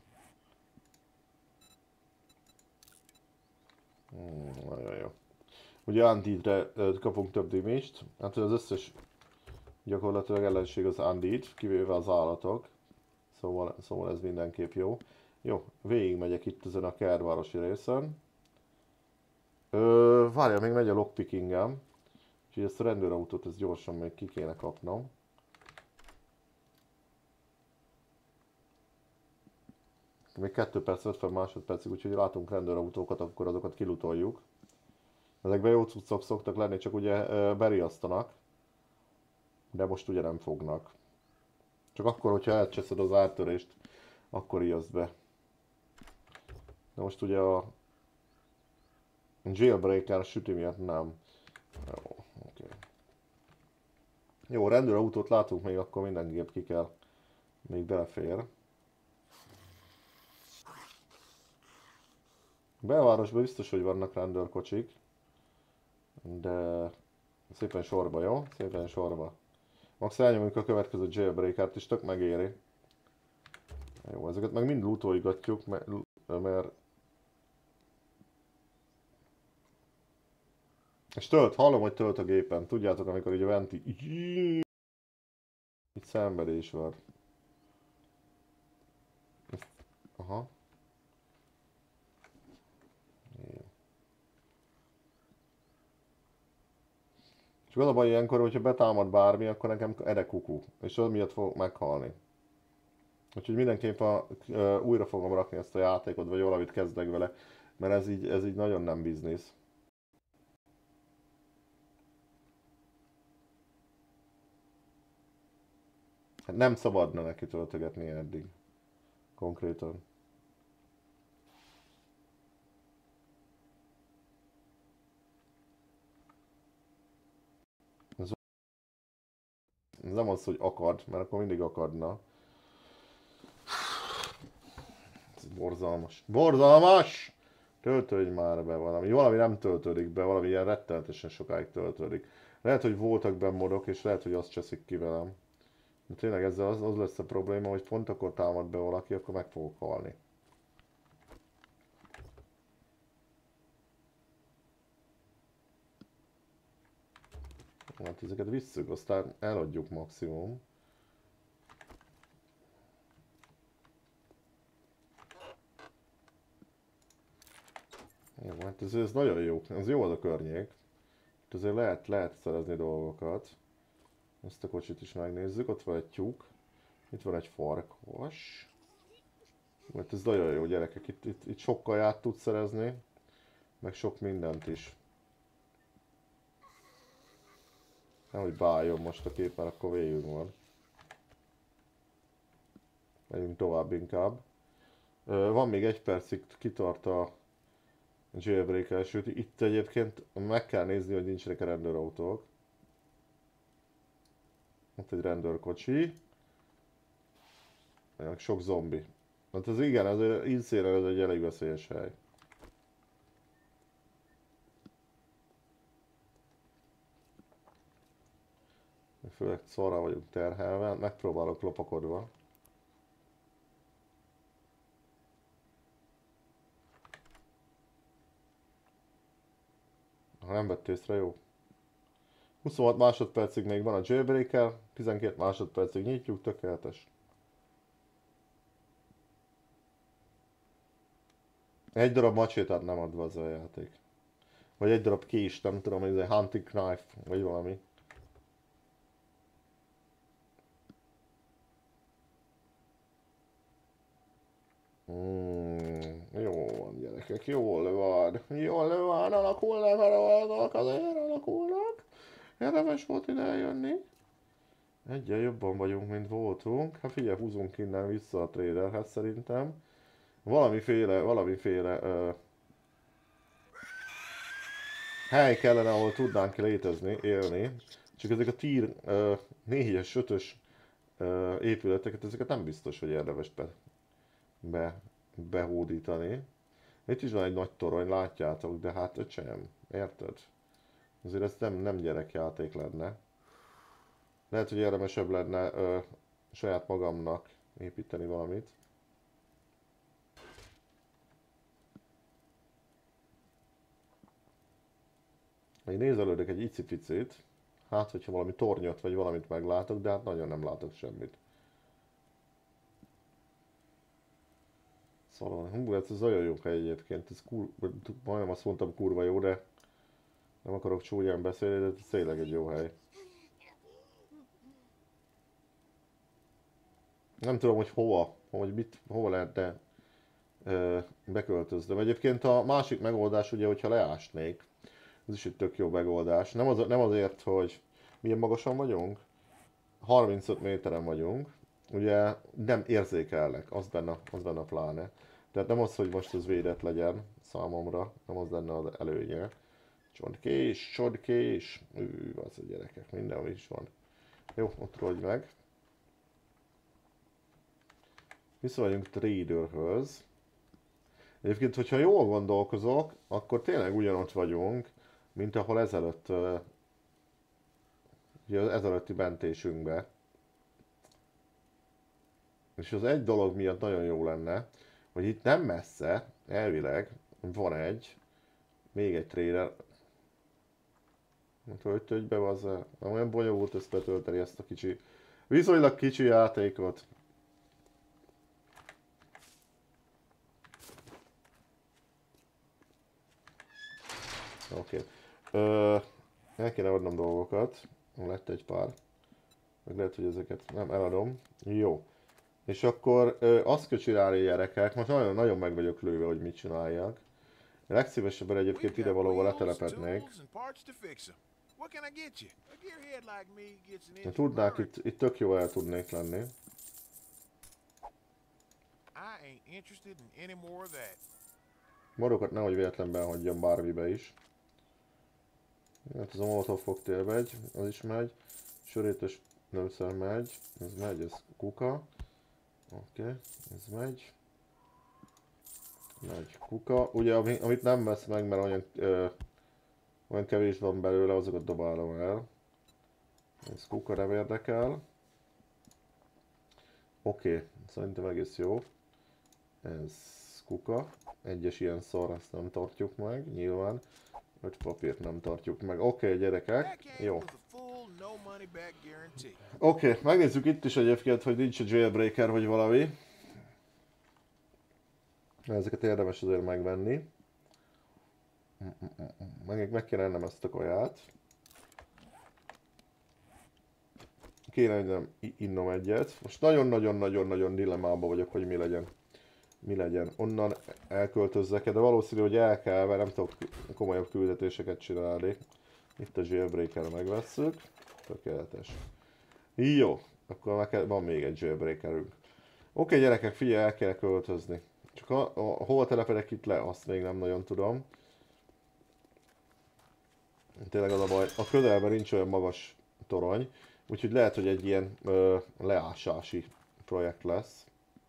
Hmm, nagyon jó. Ugye Undead-re kapunk több damage-t. Hát az összes gyakorlatilag ellenség az Undead, kivéve az állatok. Szóval, szóval ez mindenképp jó. Jó, végig megyek itt ezen a kertvárosi részen. Ö, várjál, még megy a lockpickingem. Úgyhogy ezt a rendőrautót ezt gyorsan még ki kéne kapnom. Még kettő perc, ötven másodpercig, úgyhogy látunk rendőrautókat, akkor azokat kilutoljuk. Ezekben jó cuccok szoktak lenni, csak ugye ö, beriasztanak. De most ugye nem fognak. Csak akkor, hogyha elcseszed az ártörést, akkor ijaszt be. De most ugye a jailbreaker süti miatt nem. Jó, oké. Okay. Jó, rendőrautót látunk még, akkor mindenképp ki kell. Még belefér. Belvárosban biztos, hogy vannak rendőrkocsik. De szépen sorba, jó? Szépen sorba. Max elnyomjuk a következő jailbreakert is, tök megéri. Jó, ezeket meg mind lootolgatjuk, mert, mert... És tölt, hallom, hogy tölt a gépen. Tudjátok, amikor így a venti... Itt szenvedés van. Aha. Jó. És az a baj ilyenkor, hogyha betámad bármi, akkor nekem edekuku. És az miatt fogok meghalni. Úgyhogy mindenképpen uh, újra fogom rakni ezt a játékot, vagy valamit kezdek vele. Mert ez így, ez így nagyon nem biznisz. Hát nem szabadna neki töltögetni eddig. Konkrétan. Ez nem az, hogy akad, mert akkor mindig akadna. Ez borzalmas. Borzalmas! Töltődj már be valami. Valami nem töltődik be, valami ilyen rettenetesen sokáig töltődik. Lehet, hogy voltak benne modok, és lehet, hogy azt cseszik ki velem. De tényleg ezzel az, az lesz a probléma, hogy pont akkor támad be valaki, akkor meg fogok halni. Hát ezeket visszük, aztán eladjuk maximum. Jó, hát ez, ez nagyon jó, ez jó az a környék. Itt azért lehet, lehet szerezni dolgokat. Ezt a kocsit is megnézzük, ott van egy tyúk. Itt van egy farkas. Mert ez nagyon jó, gyerekek, itt, itt, itt sok kaját tudsz szerezni. Meg sok mindent is. Nehogy bájjon most a kép, mert akkor végünk van. Megyünk tovább inkább. Van még egy percig kitart a jailbreak elsőt. Itt egyébként meg kell nézni, hogy nincsenek rendőrautók. Ott egy rendőrkocsi. Sok zombi. Hát ez igen, ez ízszéren ez egy elég veszélyes hely. Főleg szarra vagyunk terhelve, megpróbálok lopakodva. Ha nem vett észre, jó. huszonhat másodpercig még van a jailbreaker, tizenkét másodpercig nyitjuk, tökéletes. Egy darab macsétát nem ad az a játék. Vagy egy darab kés, nem tudom, ez egy hunting knife, vagy valami. Hmm, jó van gyerekek, jól van, jól van, alakulnak a dolgok, azért alakulnak. Érdemes volt ide eljönni. Egyen jobban vagyunk, mint voltunk. Hát figyelj, húzunk innen vissza a traderhez szerintem. Valamiféle, valamiféle uh, hely kellene, ahol tudnánk létezni, élni. Csak ezek a tier uh, négyes, ötös uh, épületeket, ezeket nem biztos, hogy érdemes be, be, behódítani. Itt is van egy nagy torony, látjátok, de hát öcsém, érted? Azért ez nem, nem gyerekjáték lenne. Lehet, hogy érdemesebb lenne ö, saját magamnak építeni valamit. Még nézelődök egy icipicit. Hát, hogyha valami tornyot vagy valamit meglátok, de hát nagyon nem látok semmit. Szóval, hú, ez nagyon jó hely egyébként. Ez kur... majdnem azt mondtam kurva jó, de nem akarok csúnyán beszélni, de ez tényleg egy jó hely. Nem tudom, hogy hova, hogy mit, hova lehetne ö, beköltöznöm. Egyébként a másik megoldás ugye, hogyha leásnék. Ez is egy tök jó megoldás. Nem, az, nem azért, hogy milyen magasan vagyunk? harmincöt méteren vagyunk. Ugye nem érzékelnek, az benne, az benne a pláne. Tehát nem az, hogy most ez védett legyen számomra, nem az lenne az előnye. Csontkés, csontkés. Ű, az a gyerekek, mindenhol is van. Jó, ott rogy meg. Vissza vagyunk Traderhöz. Egyébként, hogyha jól gondolkozok, akkor tényleg ugyanott vagyunk, mint ahol ezelőtt, uh, ugye az ezelőtti mentésünkbe. És az egy dolog miatt nagyon jó lenne, hogy itt nem messze, elvileg, van egy, még egy trader. Hogy tögybe az, nem olyan bonyolult ezt betölteni ezt a kicsi, viszonylag kicsi játékot. Oké. Okay. El kéne adnom dolgokat. Lett egy pár. Meg lehet, hogy ezeket nem eladom. Jó. És akkor ö, azt kell csinálni, gyerekek. Most nagyon, nagyon meg vagyok lőve, hogy mit csináljak. Legszívesebben egyébként ide valóban letelepednék. Ha tudnák, itt, itt tök jó el tudnék lenni. Marokat nehogy véletlenben hagyjam bármibe is. Hát ez a Molotov cocktail megy, az is megy. Sörétes lőszer megy, ez megy, ez kuka. Oké, okay, ez megy. Megy kuka. Ugye ami, amit nem vesz meg, mert olyan, ö, olyan kevés van belőle, azokat dobálom el. Ez kuka nem érdekel. Oké, okay, szerintem egész jó. Ez kuka. Egyes ilyen szar, ezt nem tartjuk meg, nyilván. Öt papírt nem tartjuk meg. Oké, okay, gyerekek. Jó. Oké, okay, megnézzük itt is egyébként, hogy nincs a jailbreaker vagy valami. Ezeket érdemes azért megvenni. Meg, meg kéne ennem ezt a kaját. Kéne, hogy nem innom egyet. Most nagyon-nagyon-nagyon-nagyon dilemmában vagyok, hogy mi legyen. Mi legyen. Onnan elköltözzek, de valószínű, hogy el kell, mert nem tudok komolyabb küldetéseket csinálni. Itt a jailbreaker megvesszük. Tökéletes. Jó, akkor van még egy jailbreakerünk. Oké, gyerekek, figyelj, el kell költözni. Csak a, a, hol telepedek itt le, azt még nem nagyon tudom. Tényleg az a baj, a közelben nincs olyan magas torony, úgyhogy lehet, hogy egy ilyen ö, leásási projekt lesz.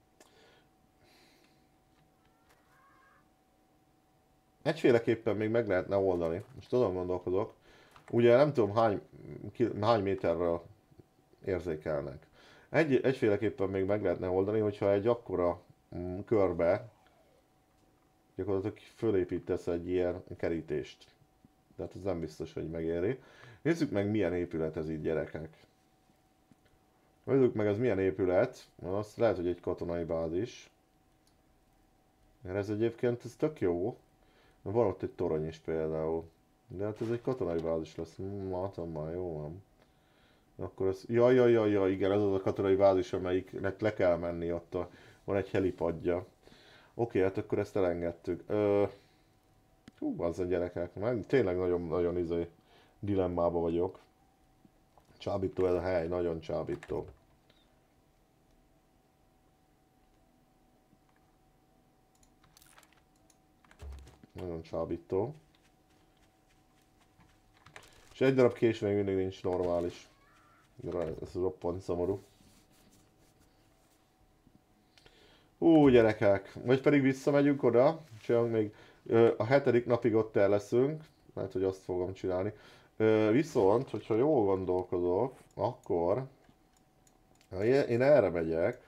Egyféleképpen még meg lehetne oldani, most tudom gondolkodok. Ugye nem tudom hány, ki, hány méterről érzékelnek. Egy, egyféleképpen még meg lehetne oldani, hogyha egy akkora mm, körbe gyakorlatilag fölépítesz egy ilyen kerítést. Tehát ez nem biztos, hogy megéri. Nézzük meg, milyen épület ez így, gyerekek. Nézzük meg, ez milyen épület. Azt lehet, hogy egy katonai bázis. Mert ez egyébként ez tök jó. Van ott egy torony is például. De hát ez egy katonai bázis lesz. Látom már, jó van. Akkor ez... Jaj, jaj, jaj, jaj, igen, ez az a katonai bázis, amelyiknek le kell menni ott. A... Van egy helipadja. Oké, hát akkor ezt elengedtük. Ö... Hú, az a gyerekek, meg tényleg nagyon-nagyon izé dilemmába vagyok. Csábító ez a hely, nagyon csábító. Nagyon csábító. És egy darab kés még mindig nincs normális. Ez roppant szomorú. Ú, gyerekek, vagy pedig visszamegyünk oda, csinálunk még, a hetedik napig ott el leszünk, lehet, hogy azt fogom csinálni. Viszont, hogyha jól gondolkodok, akkor, ha én erre megyek,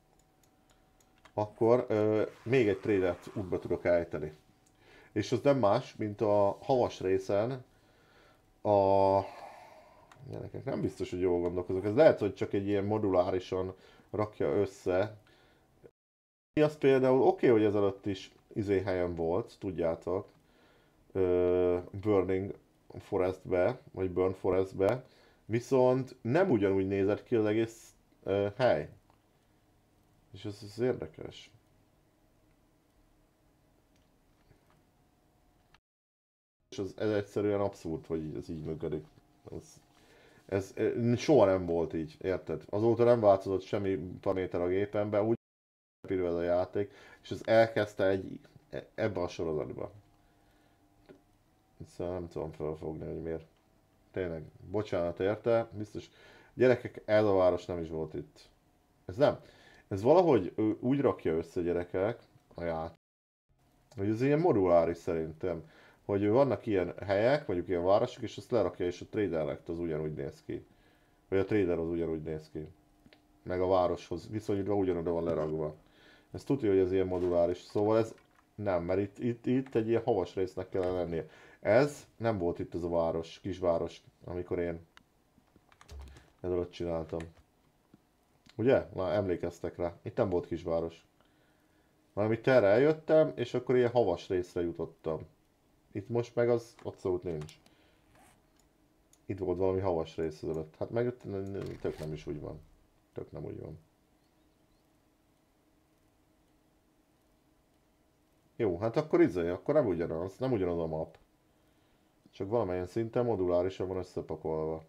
akkor még egy trédet útba tudok ejteni. És az nem más, mint a havas részen, a... Gyerekek, nem biztos, hogy jól gondolkozok, ez lehet, hogy csak egy ilyen modulárisan rakja össze. Az például oké, okay, hogy ezelőtt is izé helyen volt, tudjátok, uh, Burning Forestbe, vagy Burn Forestbe, viszont nem ugyanúgy nézett ki az egész uh, hely. És ez, ez érdekes. és ez, ez egyszerűen abszurd, hogy ez így működik. Ez, ez, ez soha nem volt így, érted? Azóta nem változott semmi paraméter a gépemben, úgy pirul ez a játék, és ez elkezdte egy, ebbe a sorozatba. Szóval nem tudom felfogni, hogy miért. Tényleg, bocsánat érte, biztos. Gyerekek, ez a város nem is volt itt. Ez nem. Ez valahogy ő úgy rakja össze, gyerekek, a játék, hogy ez ilyen moduláris szerintem. Hogy vannak ilyen helyek, mondjuk ilyen városok, és azt lerakja, és a Trader Elect az ugyanúgy néz ki. Vagy a Trader az ugyanúgy néz ki. Meg a városhoz viszonyítva ugyanoda van lerakva. Ez tudja, hogy ez ilyen moduláris, szóval ez nem, mert itt, itt, itt egy ilyen havas résznek kellene lennie. Ez nem volt itt az a város, kisváros, amikor én ez alatt csináltam. Ugye? Na, emlékeztek rá. Itt nem volt kisváros. Hanem itt erre eljöttem, és akkor ilyen havas részre jutottam. Itt most meg az abszolút nincs. Itt volt valami havas rész az előtt. Hát meg tök nem is úgy van. Tök nem úgy van. Jó, hát akkor izé, akkor nem ugyanaz, nem ugyanaz a map. Csak valamilyen szinten modulárisan van összepakolva.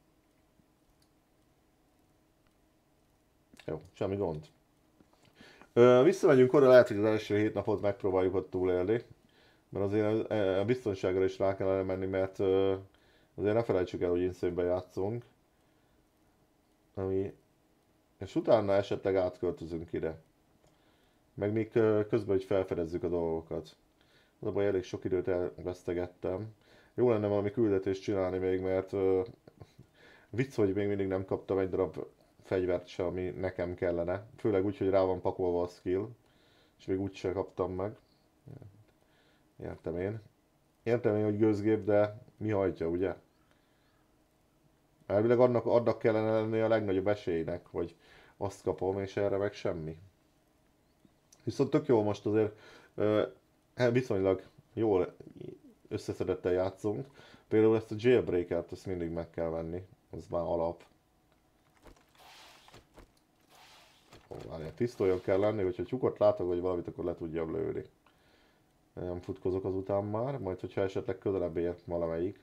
Jó, semmi gond. Ö, visszamegyünk oda, lehet, hogy az első hét napot megpróbáljuk ott túlélni. Mert azért a biztonságra is rá kellene menni, mert ö, azért ne felejtsük el, hogy Insane-ben játszunk. Ami... És utána esetleg átköltözünk ide. Meg még közben is felfedezzük a dolgokat. Az a baj, elég sok időt elvesztegettem. Jó lenne valami küldetést csinálni még, mert ö, vicc, hogy még mindig nem kaptam egy darab fegyvert se, ami nekem kellene. Főleg úgy, hogy rá van pakolva a skill. És még úgy sem kaptam meg. Értem én. Értem én, hogy gőzgép, de mi hajtja, ugye? Elvileg annak, annak kellene lenni a legnagyobb esélynek, hogy azt kapom, és erre meg semmi. Viszont tök jó most azért ö, viszonylag jól összeszedettel játszunk. Például ezt a jailbreakert ezt mindig meg kell venni. Az már alap. Ó, várjál, pisztolyon kell lenni, hogyha tyukot látok, hogy valamit, akkor le tudjam lőni. Nem futkozok azután már, majd hogyha esetleg közelebb ér valamelyik.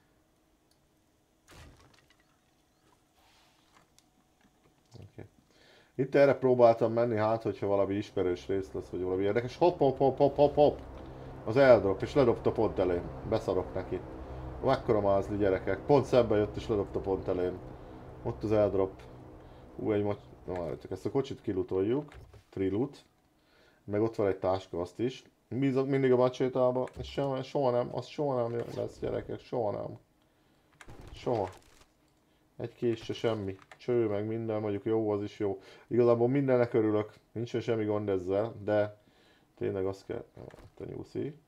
Okay. Itt erre próbáltam menni, hát hogyha valami ismerős rész lesz, vagy valami érdekes. Hopp, hopp, hopp, hopp, hopp, hopp! Az eldrop, és ledobta pont elém. Beszarok neki. Mekkora mázli gyerekek. Pont szembe jött, és ledobta pont elém. Ott az eldrop. Ú, egy macs... Na várjátok, ezt a kocsit kilutoljuk. Free loot. Meg ott van egy táska, azt is. Bízok mindig a macsétába. Soha, soha nem, az soha nem lesz, gyerekek. Soha nem. Soha. Egy kés se semmi. Cső meg minden, mondjuk jó, az is jó. Igazából mindennek örülök. Nincsen semmi gond ezzel, de tényleg azt kell... Te nyúszi.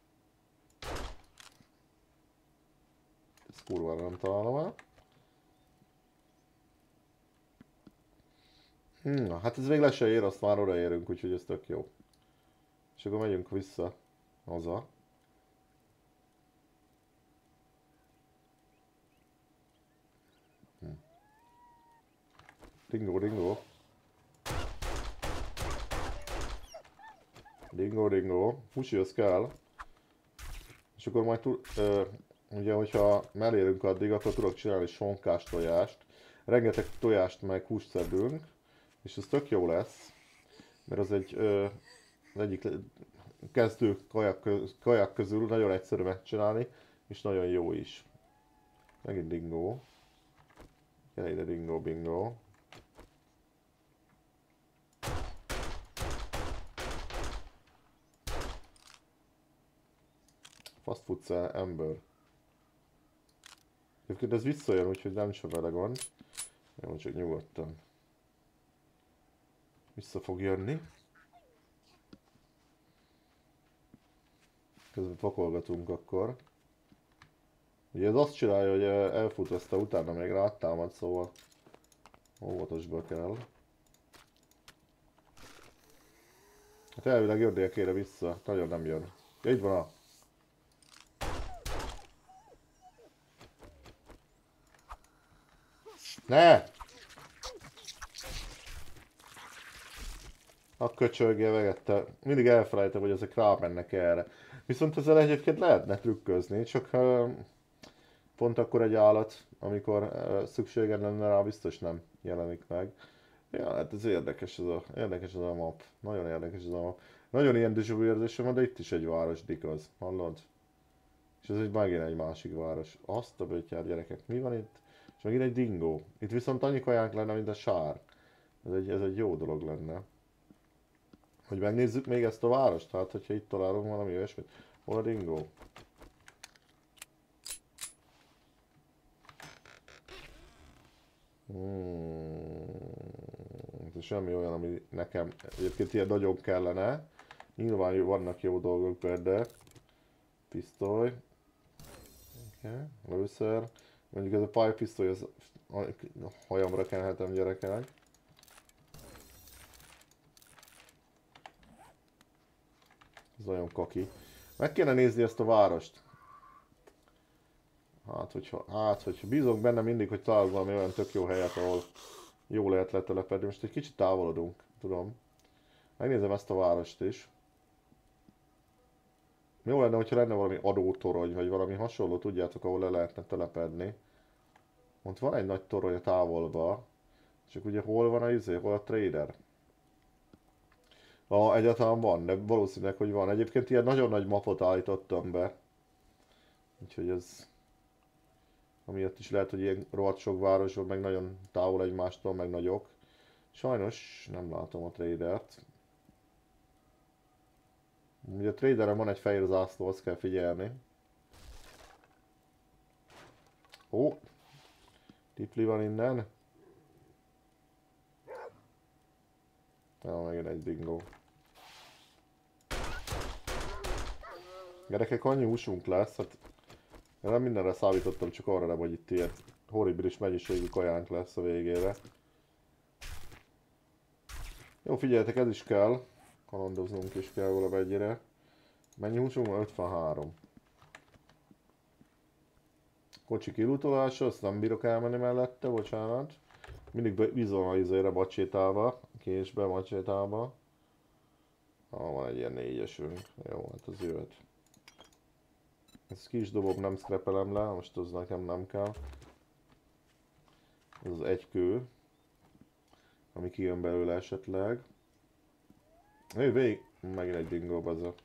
Ezt kurvára nem találom el. Na, hát ez még le se ér, azt már odaérünk, úgyhogy ez tök jó. És akkor megyünk vissza haza. Hm. Dingo, dingo. Dingo, dingo. Húsi, az kell. És akkor majd tud, ö, ugye, hogyha elérünk addig, akkor tudok csinálni sonkás tojást. Rengeteg tojást meg húst szedünk. És ez tök jó lesz. Mert az egy... Ö, az egyik kezdő kajak, köz, kajak közül nagyon egyszerű megcsinálni, és nagyon jó is. Megint dingo. Gyere ide, dingo, bingo. Fast food ember. Egyébként ez visszajön, úgyhogy nem sem vele gond. Jó, csak nyugodtan. Vissza fog jönni. Közben pakolgatunk akkor. Ugye ez azt csinálja, hogy elfut ezt a utána még rátámad, szóval óvatosba kell. Hát elvileg jönnie kéne vissza, nagyon nem jön. Ja, itt van a... Ne! A köcsögje vegette. Mindig elfelejtem, hogy ezek rámennek erre. Viszont ezzel egyébként lehetne trükközni, csak uh, pont akkor egy állat, amikor uh, szükséged lenne rá, biztos nem jelenik meg. Ja, hát ez érdekes ez a, érdekes ez a map. Nagyon érdekes ez a map. Nagyon ilyen déjà vu érzésem van, de itt is egy város, Dikaz. Hallod? És ez egy megint egy másik város. Azt a bötyár, gyerekek, mi van itt? És megint egy dingó. Itt viszont annyi kaják lenne, mint a sár. Ez egy, ez egy jó dolog lenne. Hogy megnézzük még ezt a várost, hát hogyha itt találunk valami olyasmit. Hol a dingó? Hmm. Ez semmi olyan, ami nekem egyébként ilyen nagyon kellene. Nyilván vannak jó dolgok benne. Pisztoly. Okay. Lőszer. Mondjuk ez a pályapisztoly, az a hajamra kenhetem, gyerekek. Ez nagyon kaki. Meg kéne nézni ezt a várost. Hát hogyha, hát, hogyha bízok benne mindig, hogy találok valami olyan tök jó helyet, ahol jó lehet letelepedni. Most egy kicsit távolodunk, tudom. Megnézem ezt a várost is. Jó lenne, hogyha lenne valami adótorony, vagy valami hasonló, tudjátok, ahol le lehetne telepedni. Ott van egy nagy torony a távolba. Csak ugye hol van a izé, hol a trader? Ah, egyáltalán van, de valószínűleg, hogy van. Egyébként ilyen nagyon nagy mapot állítottam be. Úgyhogy ez... Amiatt is lehet, hogy ilyen rohadt sok város van, meg nagyon távol egymástól, meg nagyok. Sajnos nem látom a tradert. Ugye a traderen van egy fehér zászló, azt kell figyelni. Ó! Tipli van innen. Ja, megint egy dingó. Gyerekek, annyi húsunk lesz, hát én nem mindenre számítottam, csak arra nem, hogy itt ilyen horribilis mennyiségű kajánk lesz a végére. Jó, figyeljetek, ez is kell. Kalandoznunk is kell valamennyire. Mennyi húsunk van? ötvenhárom. Kocsi kilutolása, azt nem bírok elmenni mellette, bocsánat. Mindig bízom a izére bacsétálva, késbe, bacsétálva. Ah, van egy ilyen négyesünk. Jó, hát az jöhet. Ezt ki is dobom, nem scrapelem le, most az nekem nem kell. Ez az egy kő, ami kijön belőle esetleg. Ő végig, megint egy dingó bazza.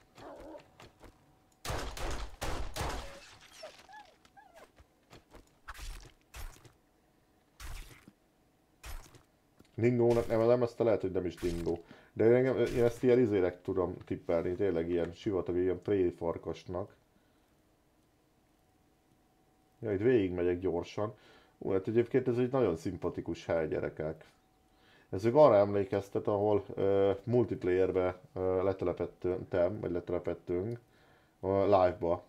Dingónak nevezem, ezt lehet, hogy nem is dingó. De engem, én ezt ilyen izérek tudom tippelni, tényleg ilyen sivatag, ilyen préri farkasnak. Ja, itt végigmegyek gyorsan. Ú, hát egyébként ez egy nagyon szimpatikus hely, gyerekek. Ez még arra emlékeztet, ahol uh, multiplayerbe uh, letelepettünk, vagy letelepettünk uh, live-ba.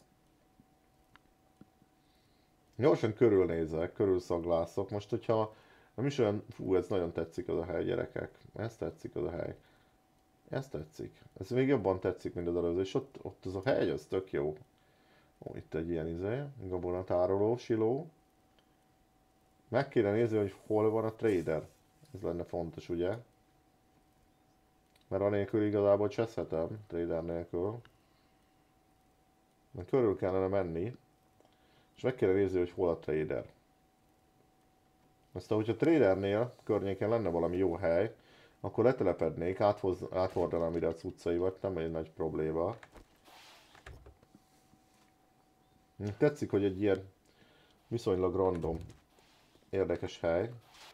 Gyorsan körülnézek, körülszaglászok. Most, hogyha nem is olyan... Fú, ez nagyon tetszik az a hely, gyerekek. Ez tetszik az a hely. Ez tetszik. Ez még jobban tetszik, mint az előző. És ott, ott az a hely, az tök jó. Ó, itt egy ilyen izé, gabonatároló, siló. Meg kéne nézni, hogy hol van a trader. Ez lenne fontos, ugye? Mert anélkül igazából cseszhetem, trader nélkül. Mert körül kellene menni. És meg kéne nézni, hogy hol a trader. Aztán, hogyha a tradernél környéken lenne valami jó hely, akkor letelepednék, áthordanám ide a cuccaimat, nem egy nagy probléma. Tetszik, hogy egy ilyen viszonylag random, érdekes hely.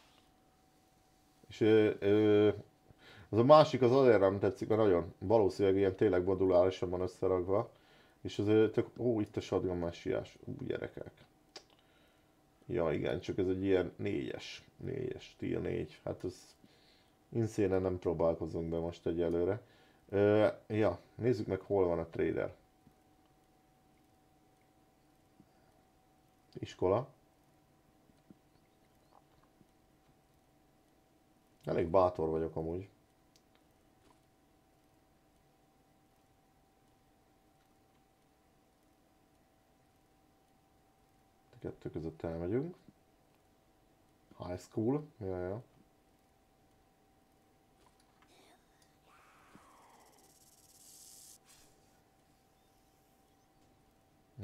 És ö, ö, az a másik az azért nem tetszik, mert nagyon valószínűleg ilyen tényleg modulálisan van összerakva. És az tök, ó, itt a shotgun messiás, ú, gyerekek. Ja igen, csak ez egy ilyen négyes, négyes, tier négy, hát ez inszénen nem próbálkozunk be most egyelőre. Ö, ja, nézzük meg hol van a trader. Iskola. Elég bátor vagyok amúgy. A kettő között elmegyünk. High school. Ja, ja.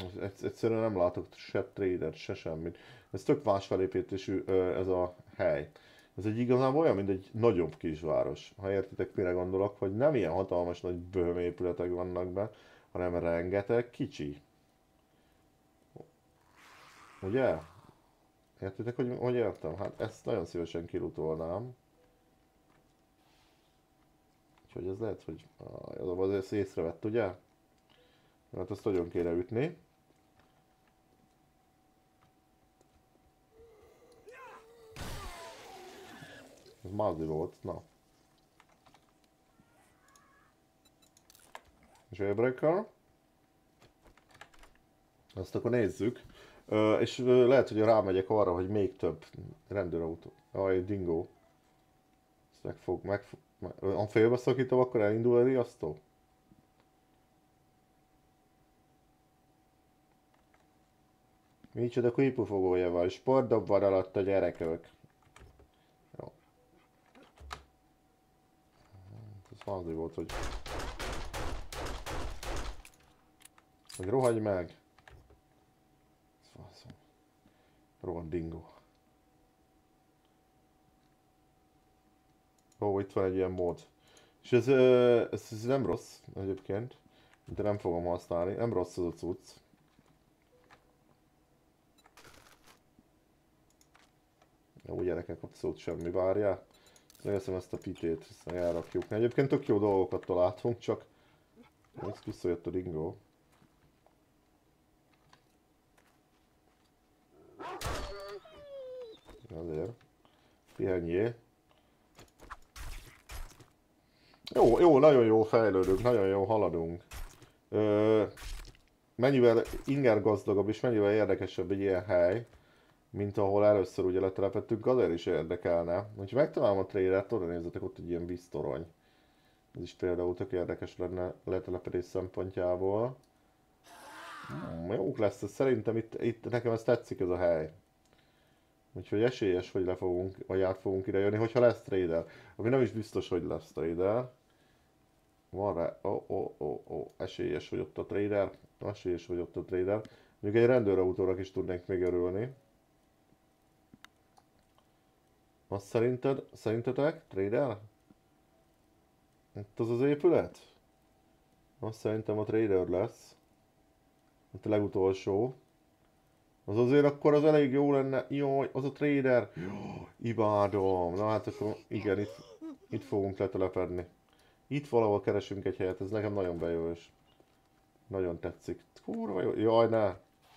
Ez- Egyszerűen nem látok se tradert, se semmit. Ez tök más felépítésű ö, ez a hely. Ez egy igazából olyan, mint egy nagyobb kisváros. Ha értitek, mire gondolok, hogy nem ilyen hatalmas nagy böhöm épületek vannak be, hanem rengeteg kicsi. Ugye? Értitek, hogy, hogy értem? Hát ezt nagyon szívesen kilutolnám. Úgyhogy ez lehet, hogy ah, az azért észrevett, ugye? Hát ezt nagyon kéne ütni. Ez Mazzi volt, na. Jailbreaker. Ezt akkor nézzük. Ö, és ö, lehet, hogy rámegyek arra, hogy még több rendőrautó. Aj, dingo. Ezt meg fog, meg fog, meg, ha félbeszakítom, akkor elindul a riasztó? Micsoda kipufogója van, sportdob van alatt a gyerekök. Jó. Ez Mazzi volt, hogy... Hogy rohagy meg. Rohadt dingo. Ó, itt van egy ilyen mód. És ez, ez, ez nem rossz egyébként. De nem fogom használni. Nem rossz az a cucc. Jó gyerekek, abszolút semmi, várjál. Megeszem ezt a pitét, aztán elrakjuk. Egyébként tök jó dolgokat találtunk, csak... Ezt visszajött a dingo. Azért. Pihenjél. Jó, jó, nagyon jó fejlődünk, nagyon jó haladunk. Ö, mennyivel ingergazdagabb és mennyivel érdekesebb egy ilyen hely, mint ahol először ugye letelepettünk, azért is érdekelne. Ha megtalálom a trailert, oda nézzetek, ott egy ilyen víztorony. Ez is például tök érdekes lenne letelepedés szempontjából. Hmm, jók lesz ez, szerintem itt, itt nekem ez tetszik ez a hely. Úgyhogy esélyes, hogy le fogunk, vagy át fogunk ide jönni, hogyha lesz trader. Ami nem is biztos, hogy lesz trader. Van rá, ó, oh, ó, oh, ó, oh, oh. Esélyes, hogy ott a trader. Esélyes, hogy ott a trader. Mondjuk egy rendőrautónak is tudnék még örülni. Azt szerinted, szerintetek, trader? Itt az az épület? Azt szerintem a trader lesz. Itt a legutolsó. Az azért akkor az elég jó lenne. Jaj, az a trader. Jaj, imádom. Na hát akkor igen, itt, itt fogunk letelepedni. Itt valahol keresünk egy helyet, ez nekem nagyon bejövős. Nagyon tetszik. Kurva jó. Jaj, ne.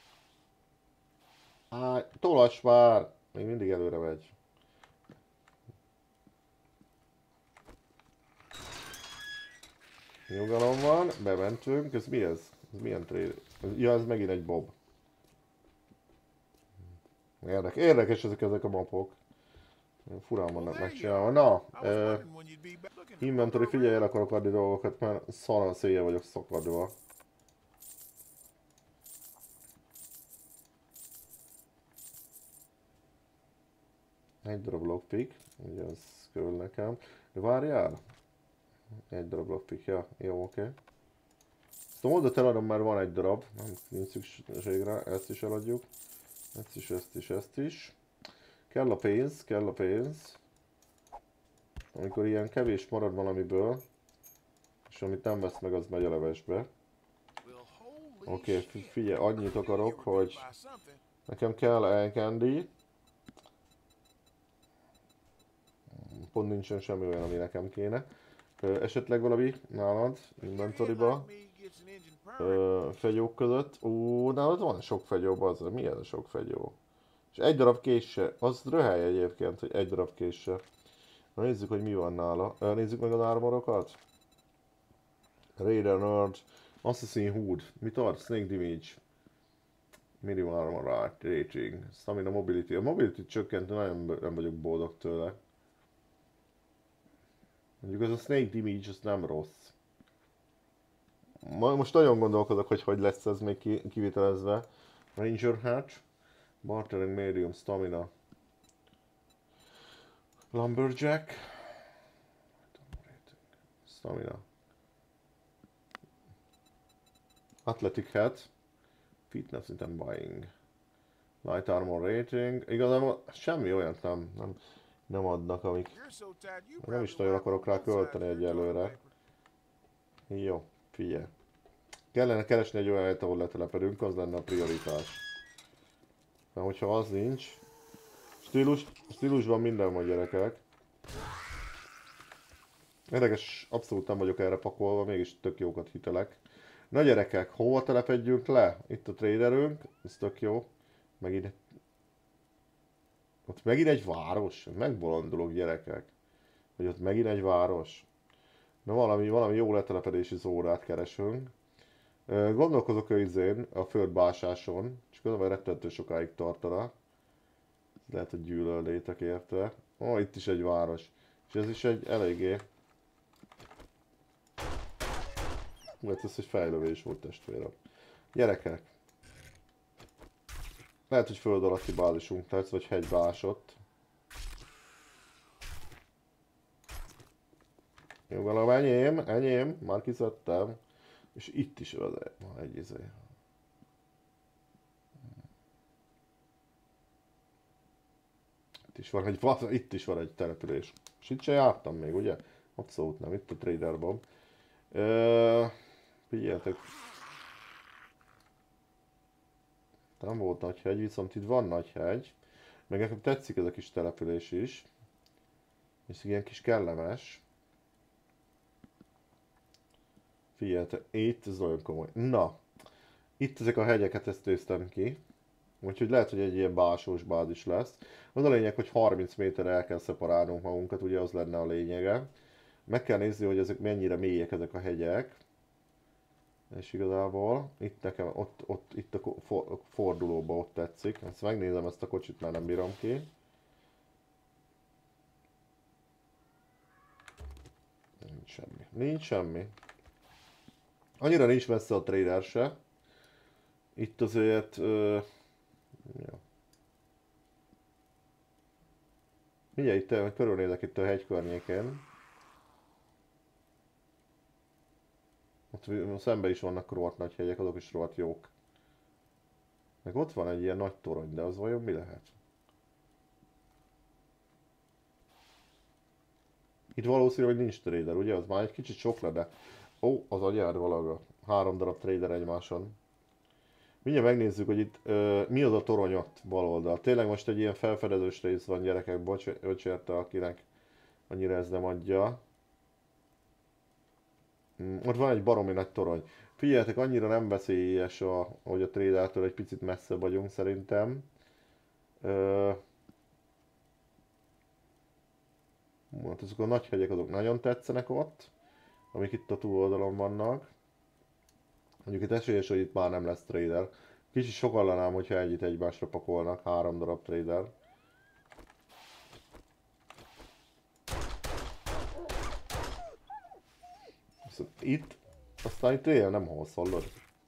Áj, tolass már. Még mindig előre megy. Nyugalom van, bementünk. Ez mi ez? Ez milyen trader? Ja, ez megint egy Bob. Érdekes, érdekes ezek, ezek a mapok. Furán vannak megcsinálva. Na, uh, inventory, figyelj, el akarok adni dolgokat, mert szarral széjjel vagyok szakadva. Egy darab lockpick, ugye ez kell nekem. De várjál? Egy darab lockpick, ja, jó, oké. Okay. Ezt a módot eladom, mert van egy darab, nem nincs szükség rá, ezt is eladjuk. Ezt is, ezt is, ezt is. Kell a pénz, kell a pénz. Amikor ilyen kevés marad valamiből, és amit nem vesz meg, az megy a levesbe. Oké, okay, figyelj, annyit akarok, hogy nekem kell elkendi. Pont nincsen semmi olyan, ami nekem kéne. Ö, esetleg valami nálad, inventoryba. Ö, fegyók között. Ó, nálad van sok fegyó, az mi ez a sok fegyó? És egy darab késse, az röhely egyébként, hogy egy darab késse. Na nézzük, hogy mi van nála. Ö, nézzük meg az armorokat. Raider Nerd, Assassin Hood, mit ad? Snake Damage. Medium Armor Rating, Stamina Mobility. A Mobility csökkent, nagyon nem vagyok boldog tőle. Mondjuk ez a Snake Damage, az nem rossz. Most nagyon gondolkodok, hogy hogy lesz ez még kivitelezve. Ranger Hatch. Bartering Medium Stamina. Lumberjack. Stamina. Athletic Hat. Fitness item buying. Light armor rating. Igazából semmi olyat nem, nem, nem adnak, amik... Nem is nagyon akarok rá költeni egyelőre. Jó, figyelj. Kellene keresni egy olyan helyet, ahol letelepedünk, az lenne a prioritás. Mert hogyha az nincs... Stílus, stílusban minden van, gyerekek. Érdekes, abszolút nem vagyok erre pakolva, mégis tök jókat hitelek. Na gyerekek, hova telepedjünk le? Itt a traderünk, ez tök jó. Megint... Ott megint egy város? Megbolondulok, gyerekek. Hogy ott megint egy város. Na valami, valami jó letelepedési zónát keresünk. Gondolkozok a izén, a földbásáson, és közben rettentő sokáig tartana. Lehet, hogy gyűlölnétek érte. Ó, oh, itt is egy város. És ez is egy eléggé... Hát ez egy fejlővés volt, testvérem. Gyerekek. Lehet, hogy föld alatti bázisunk lesz, vagy hegybásott. Jó, valami enyém, enyém, már kiszedtem. És itt is van egy izé. Itt is van egy, itt is van egy település. És itt sem jártam még, ugye? Abszolút nem, itt a Trader Bomb. Ö, figyeljetek. Nem volt nagy hegy, viszont itt van nagy hegy. Meg nekem tetszik ez a kis település is. És ilyen kis kellemes. Figyeljetek, itt ez nagyon komoly. Na, itt ezek a hegyeket ezt néztem ki. Úgyhogy lehet, hogy egy ilyen básós bázis lesz. Az a lényeg, hogy harminc méterre el kell szeparálnunk magunkat, ugye az lenne a lényege. Meg kell nézni, hogy ezek mennyire mélyek ezek a hegyek. És igazából itt nekem, ott, ott itt a fordulóba ott tetszik. Ezt megnézem, ezt a kocsit már nem bírom ki. Nincs semmi. Nincs semmi. Annyira nincs messze a trader se. Itt azért... Ö, ja. Mindjárt itt körülnézek itt a hegy környékén. Ott szemben is vannak rohadt nagy hegyek, azok is rohadt jók. Meg ott van egy ilyen nagy torony, de az vajon mi lehet? Itt valószínű, hogy nincs trader, ugye? Az már egy kicsit sok le, de... Ó, az agyád valaga. Három darab trader egymáson. Mindjárt megnézzük, hogy itt ö, mi az a torony ott bal oldal. Tényleg most egy ilyen felfedezős rész van, gyerekek, bocs, öcsérte, akinek annyira ez nem adja. Mm, ott van egy baromi nagy torony. Figyeljetek, annyira nem veszélyes, a, hogy a tradertől egy picit messze vagyunk szerintem. Ö, hát azok a nagy hegyek azok nagyon tetszenek ott, amik itt a túloldalon vannak. Mondjuk itt esélyes, hogy itt már nem lesz trader. Kicsit sokallanám, hogyha együtt egymásra pakolnak, három darab trader. Viszont itt, aztán itt éjjel nem halsz, hallod?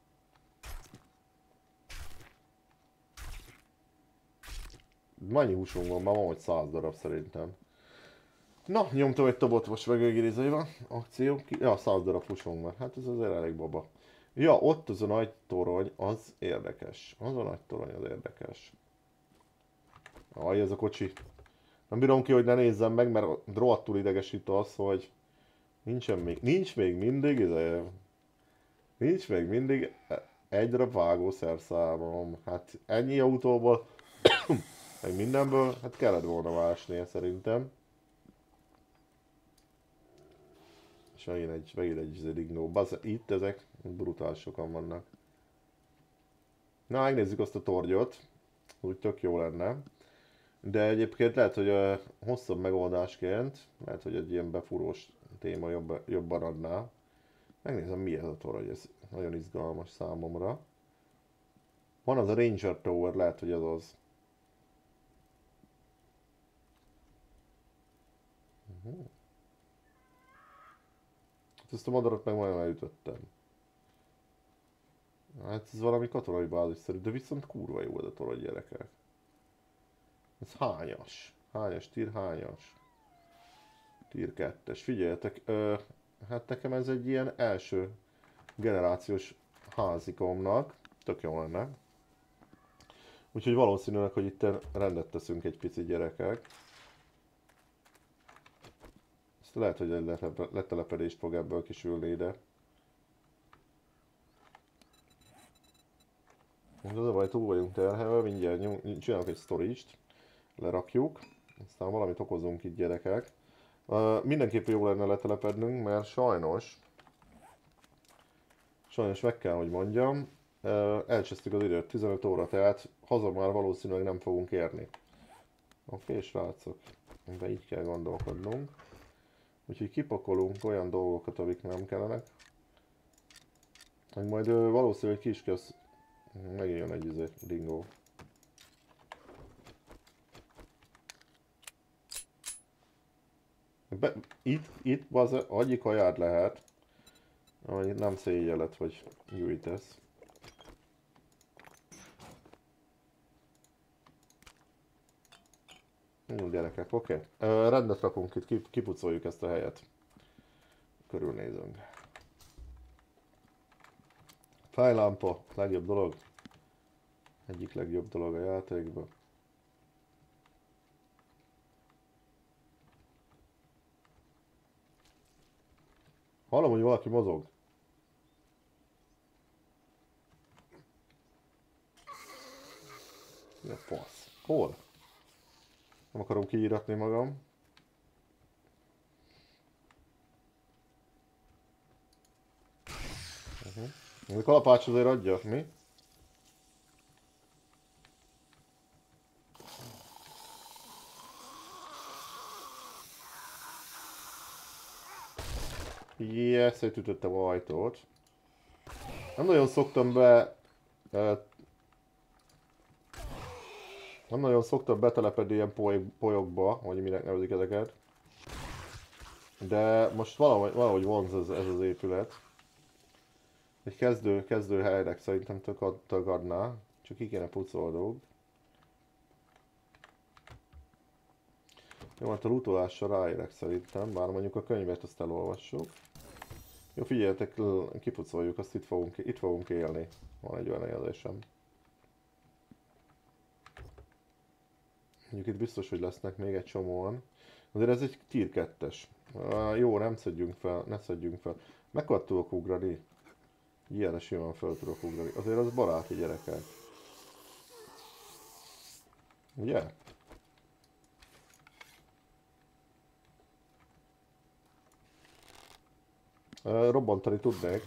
Mennyi húsunk van? Már van, hogy száz darab szerintem. Na, nyomtam egy tobot most meg egérizaival. Akció. Ja, száz darab húsunk van. Hát ez azért elég baba. Ja, ott az a nagy torony, az érdekes. Az a nagy torony, az érdekes. Aj, ez a kocsi. Nem bírom ki, hogy ne nézzem meg, mert rohadtul idegesít az, hogy nincsen még, nincs még mindig, ez nincs még mindig egy darab vágószerszámom. Hát ennyi autóból, meg mindenből, hát kellett volna másnél szerintem. És megint egy, megint egy zedignó. Basz, itt ezek brutális sokan vannak. Na, megnézzük azt a tornyot. Úgy tök jó lenne. De egyébként lehet, hogy a hosszabb megoldásként, lehet, hogy egy ilyen befúrós téma jobb, jobban adná. Megnézem, mi ez a torony, ez nagyon izgalmas számomra. Van az a Ranger Tower, lehet, hogy ez az. Uh-huh. Ezt a madarat meg majdnem elütöttem. Hát ez valami katonai bázis szerint, de viszont kurva jó ez a torony, gyerekek. Ez hányas? Hányas, tier hányas? tier kettes. Figyeljetek, ö, hát nekem ez egy ilyen első generációs házikomnak. tök jó lenne. Úgyhogy valószínűleg, hogy itt rendet teszünk egy picit, gyerekek. Ezt lehet, hogy egy letelepedést fog ebből kisülni ide. Az a baj, túl vagyunk terhelve, mindjárt csinálok egy storage-t, lerakjuk, aztán valamit okozunk itt, gyerekek. Uh, mindenképpen jó lenne letelepednünk, mert sajnos, sajnos meg kell, hogy mondjam, uh, elcsesztük az időt, tizenöt óra, tehát haza már valószínűleg nem fogunk érni. Oké, okay, srácok, de így kell gondolkodnunk. Úgyhogy kipakolunk olyan dolgokat, amik nem kellenek. Meg majd uh, valószínűleg ki is kell. Megint jön egy izé, dingó. Be, itt, itt az agyi kajád lehet, hogy nem szégyelet, hogy gyújtesz. Jó gyerekek, oké. Okay. Uh, rendet rakunk itt, kipucoljuk ezt a helyet. Körülnézünk. Fejlámpa, legjobb dolog. Egyik legjobb dolog a játékban. Hallom, hogy valaki mozog. Mi a fasz? Hol? Nem akarom kiíratni magam. Uh-huh. A kalapács azért adja, mi? Yes, szétütöttem az ajtót. Nem nagyon szoktam be... Uh, nem nagyon szoktam betelepedni ilyen poly polyokba, vagy minek nevezik ezeket. De most valahogy, valahogy vonz ez, ez az épület. Egy kezdő, kezdő helynek szerintem tök, tök adná. Csak ki kéne pucolnunk. Jó, hát a lootolással ráérek szerintem, bár mondjuk a könyvet azt elolvassuk. Jó, figyeljetek, kipucoljuk, azt itt fogunk, itt fogunk élni. Van egy olyan érzésem. Mondjuk itt biztos, hogy lesznek még egy csomóan. Azért ez egy tier kettes. Uh, jó, nem szedjünk fel, ne szedjünk fel. Mekkora tudok ugrani? Ilyenre simán fel tudok ugrani. Azért az baráti, gyerekek. Ugye? Uh, robbantani tudnék.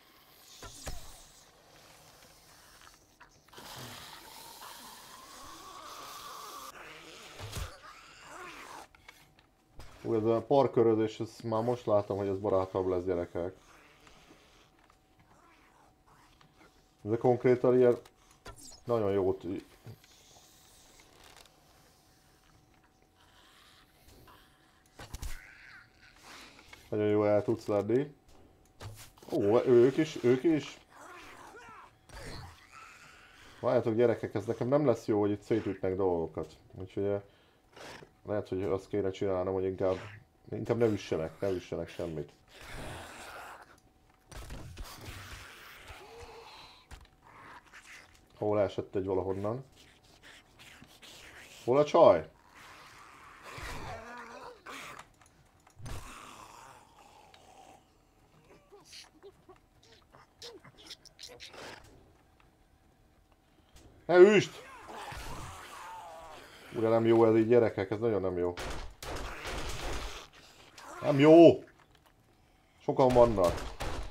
Úgy, ez a parkörözés, ezt már most látom, hogy ez barátabb lesz, gyerekek. Ez konkrétan ilyen nagyon jót... Nagyon jó el tudsz lenni. Ó, ők is, ők is. Várjátok, gyerekek, ez nekem nem lesz jó, hogy itt szétütnek dolgokat. Úgyhogy lehet, hogy azt kéne csinálnom, hogy inkább, inkább ne üssenek, ne üssenek semmit. Hol esett egy valahonnan? Hol a csaj? Ne üsd! Ugye nem jó ez így, gyerekek, ez nagyon nem jó. Nem jó! Sokan vannak.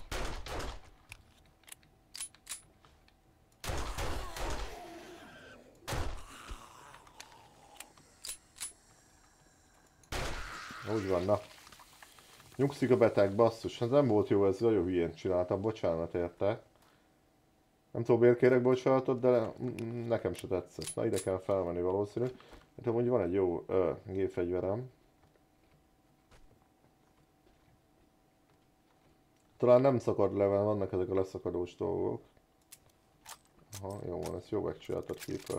Úgy van, na. Nyugszik a beteg, basszus, ez nem volt jó, ez nagyon hülyén csináltam, bocsánat érte. Nem tudom, miért kérek bocsánatot, de nekem se tetszett. Na, ide kell felmenni valószínű. Hát amúgy van egy jó ö, gépfegyverem. Talán nem szakad le, mert vannak ezek a leszakadós dolgok. Aha, jó van, ezt jó megcsináltad, Keeper.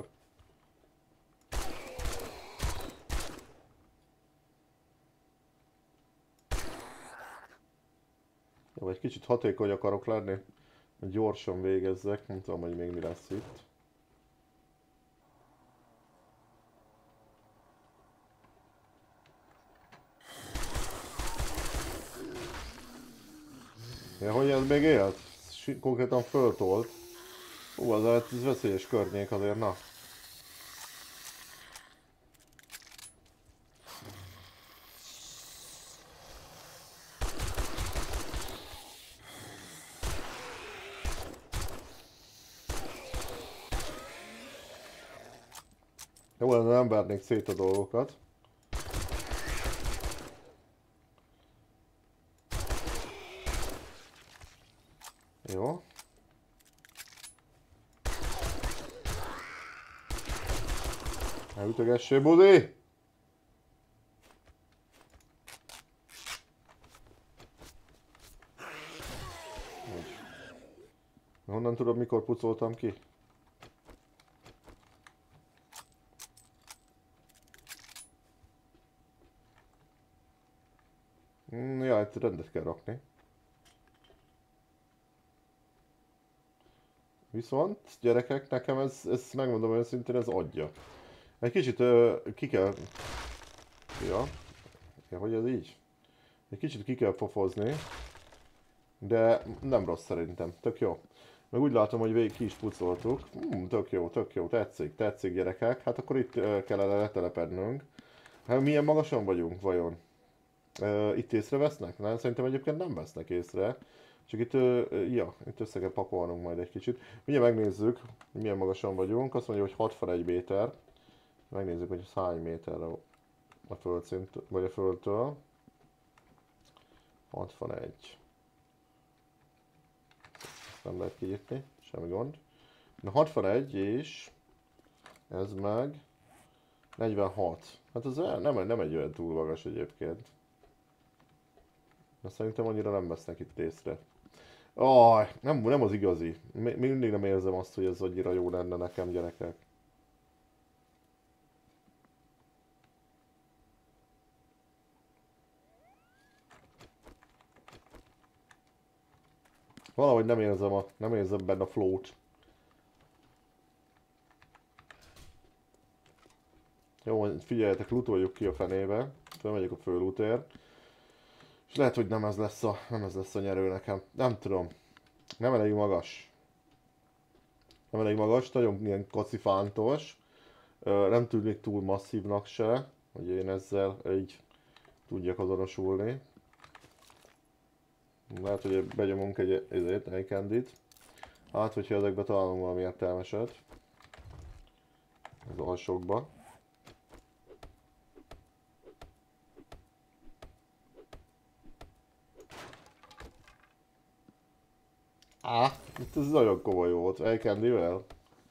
Jó, egy kicsit hatékony akarok lenni. hogy gyorsan végezzek, nem tudom, hogy még mi lesz itt. Ja, hogy ez még élt? Si- Konkrétan föltolt. Ú, az hát ez veszélyes környék azért, na. Jó lenne, nem vernék szét a dolgokat. Jó. Ne ütögessél, budi! Úgy. Honnan tudod, mikor pucoltam ki? Mm, ja, itt rendet kell rakni. Viszont, gyerekek, nekem ez, ez megmondom őszintén, ez adja. Egy kicsit ö, ki kell... Ja. Ja, hogy ez így? Egy kicsit ki kell pofozni. De nem rossz szerintem, tök jó. Meg úgy látom, hogy végig ki is pucoltuk. Hmm, tök jó, tök jó, tetszik, tetszik gyerekek. Hát akkor itt ö, kellene letelepednünk. Hát milyen magasan vagyunk vajon? Ö, itt észrevesznek? Nem, szerintem egyébként nem vesznek észre. Csak itt, ö, ö, ja, itt össze kell pakolnunk majd egy kicsit. Mindjárt megnézzük, hogy milyen magasan vagyunk. Azt mondja, hogy hatvanegy méter. Megnézzük, hogy ez hány méterre a földszint, vagy a földtől. hatvanegy. Nem lehet kinyitni, semmi gond. Na hatvanegy és ez meg negyvenhat. Hát ez nem, nem egy olyan túl magas egyébként. De szerintem annyira nem vesznek itt észre. Aj, nem, nem az igazi. Még mindig nem érzem azt, hogy ez annyira jó lenne nekem, gyerekek. Valahogy nem érzem, a, nem érzem benne a flow-t. Jó, figyeljetek, lootoljuk ki a fenébe. Fölmegyek a fölútért. És lehet, hogy nem ez lesz a, nem ez lesz a nyerő nekem. Nem tudom. Nem elég magas. Nem elég magas, nagyon ilyen kacifántos. Ö, nem tűnik túl masszívnak se, hogy én ezzel így tudjak azonosulni. Lehet, hogy begyomunk egy, ezért, egy candyt. Hát, hogyha ezekbe találunk valami értelmeset. Az alsókba. Á, itt ez nagyon komoly volt. Egy candyvel.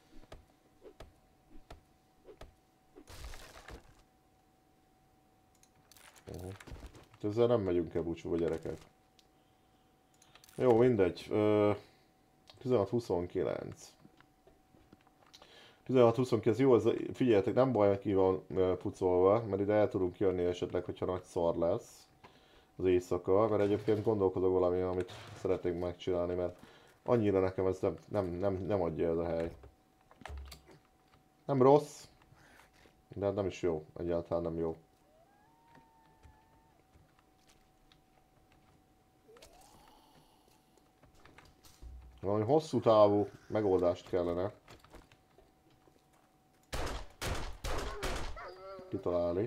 Uh-huh. Ezzel nem megyünk el búcsúba, gyerekek. Jó, mindegy. Uh, tizenhat huszonkilenc. tizenhat huszonkilenc, jó, ez, figyeljetek, nem baj, hogy ki van uh, pucolva, mert ide el tudunk jönni esetleg, hogyha nagy szar lesz az éjszaka, mert egyébként gondolkodok valami, amit szeretnék megcsinálni, mert annyira nekem ez nem, nem, nem, nem adja ez a hely. Nem rossz, de nem is jó, egyáltalán nem jó. Valami hosszú távú megoldást kellene kitalálni.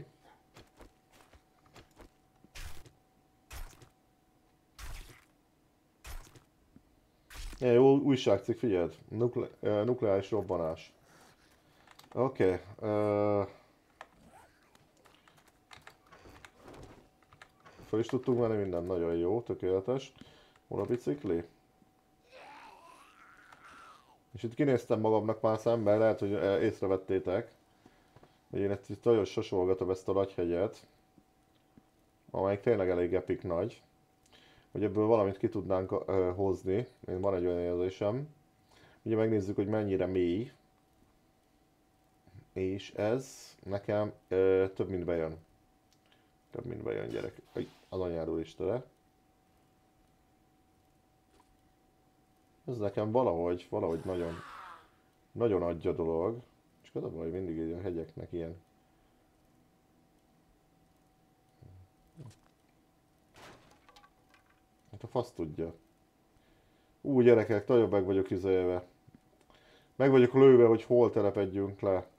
Ja, jó újságcikk, figyeld. Nukle uh, nukleáris robbanás. Oké. Okay. Uh... Fel is tudtunk menni minden, nagyon jó, tökéletes. Hol a bicikli? És itt kinéztem magamnak már szemben, lehet, hogy észrevettétek, hogy én itt nagyon sasolgatom ezt a nagy hegyet, amelyik tényleg elég epic nagy, hogy ebből valamit ki tudnánk uh, hozni. Én van egy olyan érzésem. Ugye megnézzük, hogy mennyire mély, és ez nekem uh, több mint bejön. Több mint bejön, gyerek. Az anyáról Istene. Ez nekem valahogy, valahogy nagyon, nagyon adja dolog. Csak az a baj, mindig így a hegyeknek ilyen. Hát a fasz tudja. Ú, gyerekek, nagyon meg vagyok izélve. Meg vagyok lőve, hogy hol telepedjünk le.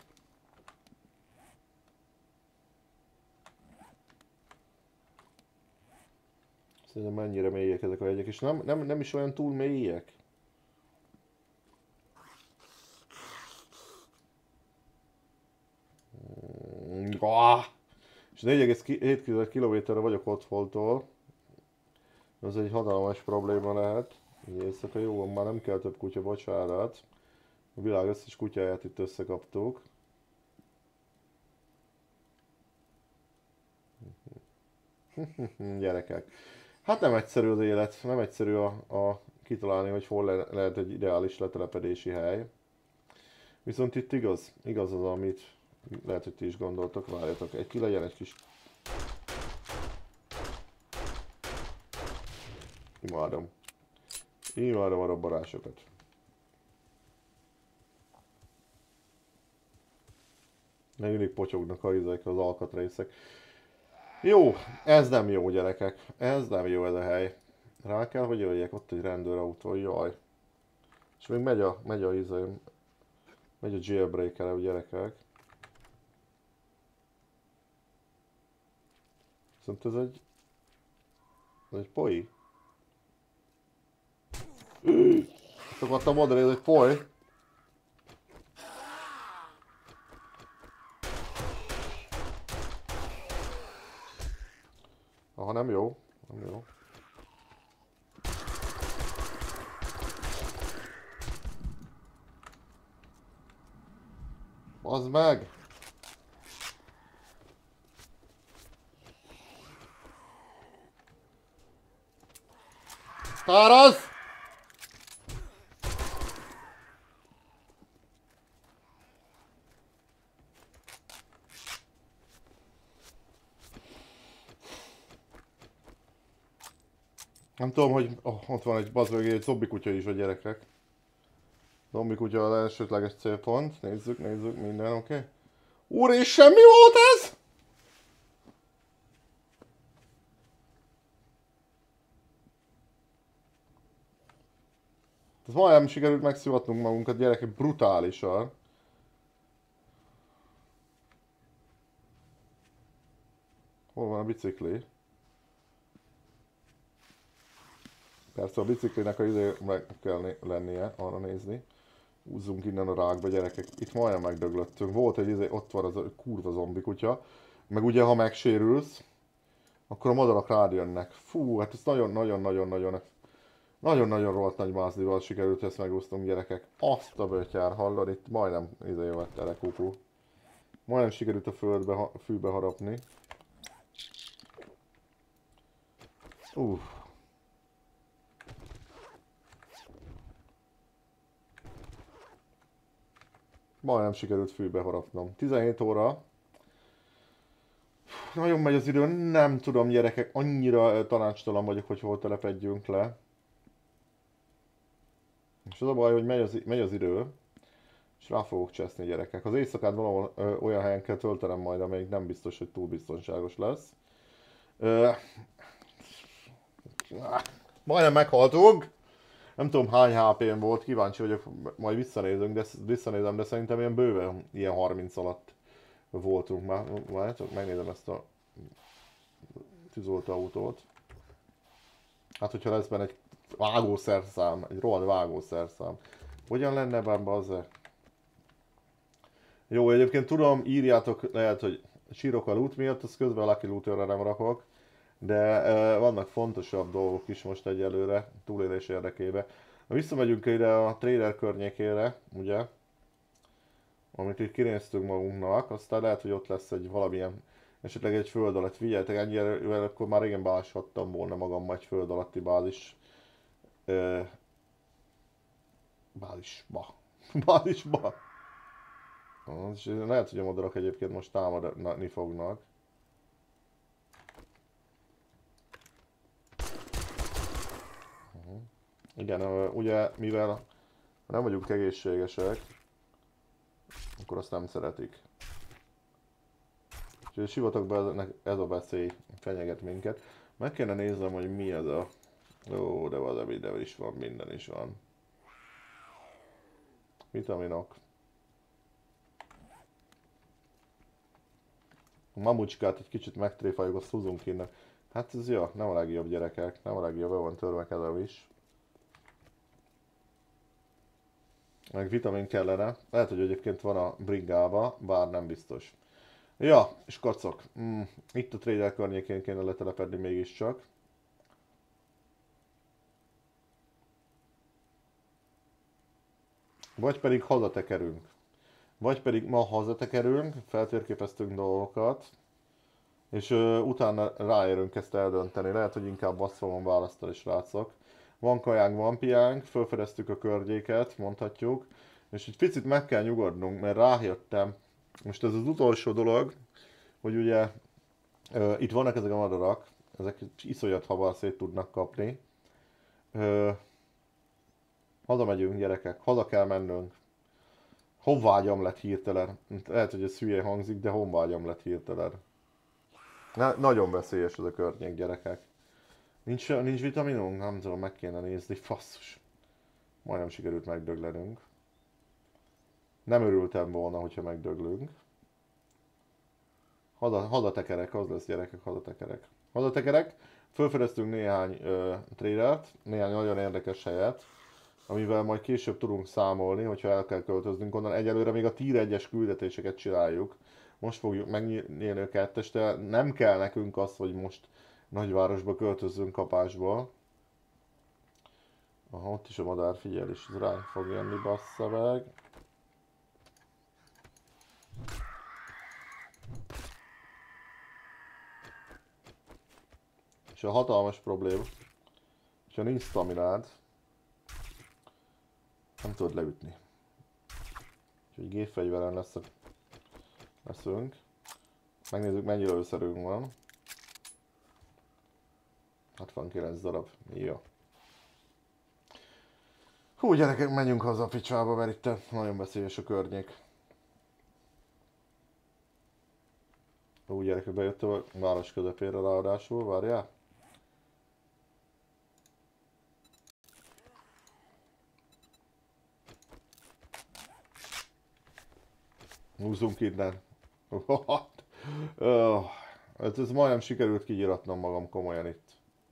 Szerintem mennyire mélyek ezek a hegyek, és nem, nem, nem is olyan túl mélyek. Mm, ah! És négy egész hét kilométerre vagyok otthontól. Ez egy hatalmas probléma lehet. Így éjszaka jó van, már nem kell több kutya, bocsánat. A világ összes kutyáját itt összekaptuk. Gyerekek. Hát nem egyszerű az élet, nem egyszerű a, a kitalálni, hogy hol le, lehet egy ideális letelepedési hely. Viszont itt igaz, igaz az, amit lehet, hogy ti is gondoltok. Várjatok, egy ki legyen egy kis... Imádom. Imádom a robbanásokat. Még mindig potyognak a izek, az alkatrészek. Jó, ez nem jó, gyerekek. Ez nem jó ez a hely. Rá kell, hogy jöjjek, ott egy rendőrautó, jaj. És még megy a, megy a izé, megy a jailbreaker-e, gyerekek. Viszont ez egy... Ez egy poi. Azt akartam mondani, ez egy poi. Aha, nem jó. Nem jó. Az meg! Táraz! Nem tudom, hogy oh, ott van egy bazd meg egy zombi kutya is a gyerekek. Zombi kutya az elsődleges célpont. Nézzük, nézzük, minden oké. Okay. Úristen, mi volt ez? Ez majdnem sikerült megszivatnunk magunkat, gyerekek, brutálisan. Hol van a bicikli? Persze a biciklinek a izé meg kell lennie, arra nézni. Húzzunk innen a rákba, gyerekek. Itt majdnem megdöglöttünk. Volt egy izé, ott van az a kurva zombi kutya. Meg ugye, ha megsérülsz, akkor a madarak rád jönnek. Fú, hát ez nagyon-nagyon-nagyon-nagyon... Nagyon-nagyon rohadt nagy mázlival sikerült ezt megúsztunk, gyerekek. Azt a bötyár, hallod? Itt majdnem izé vett telekukú. Majdnem sikerült a földbe, a fűbe harapni. Uff. Majdnem sikerült fűbe harapnom. tizenhét óra. Nagyon megy az idő, nem tudom, gyerekek, annyira tanácstalan vagyok, hogy hol telepedjünk le. És az a baj, hogy megy az, megy az idő, és rá fogok cseszni, gyerekek. Az éjszakát valahol ö, olyan helyen kell töltenem majd, amelyik nem biztos, hogy túl biztonságos lesz. Ö, majdnem meghaltunk. Nem tudom hány há pém volt, kíváncsi vagyok, majd visszanézünk, de, visszanézem, de szerintem ilyen bőven ilyen harminc alatt voltunk már. Várjátok, megnézem ezt a tűzoltóautót. Hát, hogyha lesz benne egy vágószerszám, egy rohadt vágószerszám. Hogyan lenne benne az? Jó, egyébként tudom, írjátok, lehet, hogy sírok a loot miatt, az közben a Lucky Looterre nem rakok. De uh, vannak fontosabb dolgok is most egyelőre, túlélés érdekében. Visszamegyünk ide a trailer környékére, ugye? Amit itt kinéztünk magunknak, aztán lehet, hogy ott lesz egy valamilyen, esetleg egy föld alatt. Figyeljetek, ennyire, akkor már régen beáshattam volna magam egy föld alatti bázis. Uh, bázisba. Bázisba. És lehet, hogy a madarak egyébként most támadni fognak. Igen, ö, ugye mivel nem vagyunk egészségesek, akkor azt nem szeretik. Úgyhogy a sivatagban ez a veszély fenyeget minket. Meg kéne néznem, hogy mi ez a... Ó, de van, de is van, minden is van. Vitaminok. A mamucskát egy kicsit megtréfáljuk, azt húzunk innen. Hát ez jó, nem a legjobb gyerekek, nem a legjobb, be van törve kezem is. Meg vitamin kellene. Lehet, hogy egyébként van a bringába, bár nem biztos. Ja, és kacok. Mm, itt a trader környékén kéne letelepedni mégiscsak. Vagy pedig hazatekerünk. Vagy pedig ma hazatekerünk, feltérképeztünk dolgokat, és ö, utána ráérünk ezt eldönteni. Lehet, hogy inkább azt fogom választani, srácok. Van kajánk, van piánk, felfedeztük a környéket, mondhatjuk. És egy picit meg kell nyugodnunk, mert rájöttem. Most ez az utolsó dolog, hogy ugye ö, itt vannak ezek a madarak, ezek iszonyat hamar szét tudnak kapni. Ö, hazamegyünk, gyerekek, haza kell mennünk. Honvágyam lett hirtelen. Lehet, hogy ez hülye hangzik, de honvágyam lett hirtelen. Na, nagyon veszélyes ez a környék, gyerekek. Nincs, nincs vitaminunk? Nem tudom, meg kéne nézni. Fasszus. Majdnem sikerült megdöglenünk. Nem örültem volna, hogyha megdöglünk. Haza, hazatekerek, az lesz, gyerekek, hazatekerek. Hazatekerek. Fölfedeztünk néhány ö, tradert, néhány nagyon érdekes helyet, amivel majd később tudunk számolni, hogyha el kell költöznünk onnan. Egyelőre még a tier egyes küldetéseket csináljuk. Most fogjuk megnyílni a kettes, de nem kell nekünk az, hogy most nagyvárosba költözzünk kapásból. Aha, ott is a madár figyel, és ez ránk fog jönni, bassza meg. És a hatalmas probléma, hogyha nincs staminád, nem tudod leütni. Úgyhogy gépfegyveren lesz a... leszünk. Megnézzük, mennyi lőszerünk van. hatvankilenc darab. Jó. Hú, gyerekek, menjünk haza a picsába, mert itt nagyon veszélyes a környék. Hú, gyerekek, bejött a város közepére ráadásul, várjál. Húzzunk innen. What? Oh, ez, ez majdnem sikerült kigyíratnom magam komolyan itt.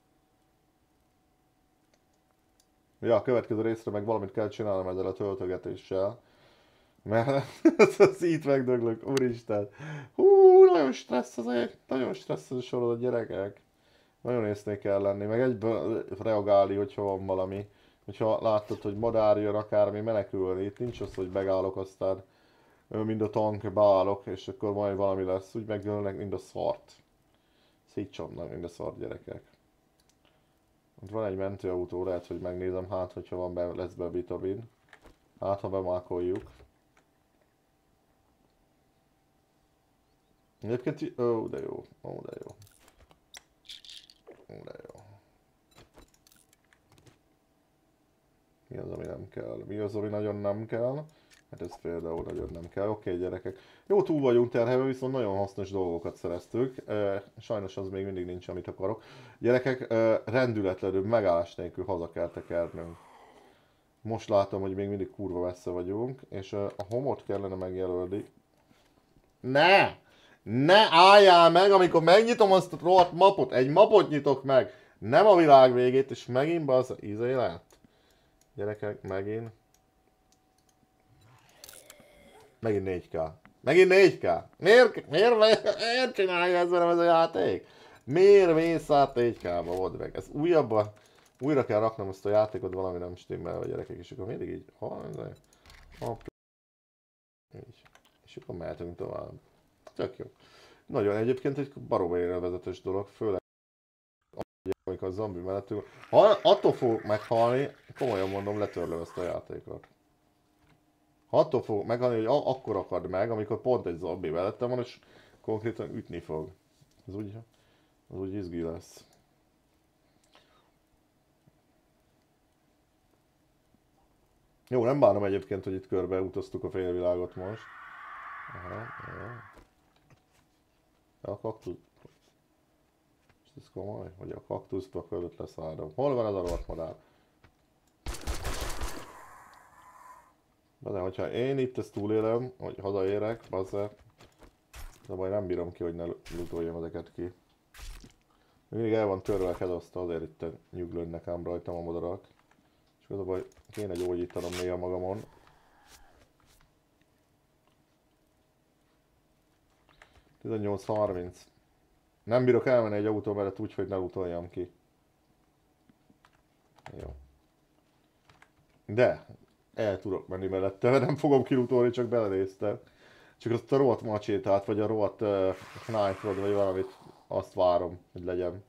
Ja, a következő részre meg valamit kell csinálnom ezzel a töltögetéssel. Mert ez az itt megdöglök, úristen. Hú, nagyon stressz az egy, nagyon stressz az a sorozat, gyerekek. Nagyon észnél kell lenni, meg egyből reagálni, hogyha van valami. Hogyha láttad, hogy madár jön, akármi, menekülni. Itt nincs az, hogy megállok, aztán mind a tank beállok, és akkor majd valami lesz, úgy megölnek mind a szart. Szétcsapnak mind a szart, gyerekek. Ott van egy mentőautó, lehet, hogy megnézem, hát, hogyha van be, lesz be vitamin. Hát, ha bemákoljuk. Egyébként, ó, de jó, ó, de jó. Ó, de jó. Mi az, ami nem kell? Mi az, ami nagyon nem kell? Hát ez például nagyon nem kell. Oké, okay, gyerekek. Jó, túl vagyunk terhelve, viszont nagyon hasznos dolgokat szereztük. Sajnos az még mindig nincs, amit akarok. Gyerekek, rendületlenül, megállás nélkül haza kell tekernünk. Most látom, hogy még mindig kurva messze vagyunk, és a homot kellene megjelölni. Ne! Ne álljál meg, amikor megnyitom azt a rohadt mapot. Egy mapot nyitok meg. Nem a világ végét, és megint be az izé lett. Gyerekek, megint. Megint négy ká. Megint négy ká. Miért, miért, miért csinálja ez velem ez a játék? Miért mész át négy ká-ba, volt meg? Ez újabban, újra kell raknom ezt a játékot, valami nem stimmel a gyerekek, és akkor mindig így, ha, hopp, így, és akkor mehetünk tovább. Tök jó. Nagyon egyébként egy baromi élvezetes dolog, főleg amikor a zombi mellettünk. Ha attól fog meghalni, komolyan mondom, letörlöm ezt a játékot. Ha attól fog meghalni, hogy akkor akad meg, amikor pont egy zombi mellettem van, és konkrétan ütni fog. Az úgy, az úgy izgi lesz. Jó, nem bánom egyébként, hogy itt körbe utaztuk a félvilágot most. Aha, jó. A kaktusz... Ez komoly, hogy a kaktuszba fölött leszállom. Hol van az a rohadt madár? De hogyha én itt ezt túlélem, hogy hazaérek, bazzer, de majd nem bírom ki, hogy ne lootoljam ezeket ki. Mindig el van törve a kedaszta, azért itt nyuglődnek ám rajtam a madarak. És az a baj, kéne gyógyítanom néha magamon. tizennyolc harminc. Nem bírok elmenni egy autó mellett úgy, hogy ne lootoljam ki. Jó. De el tudok menni mellette, nem fogom kilutolni, csak belenéztem. Csak azt a rohadt macsétát, vagy a rohadt uh, knife-rod, vagy valamit, azt várom, hogy legyen.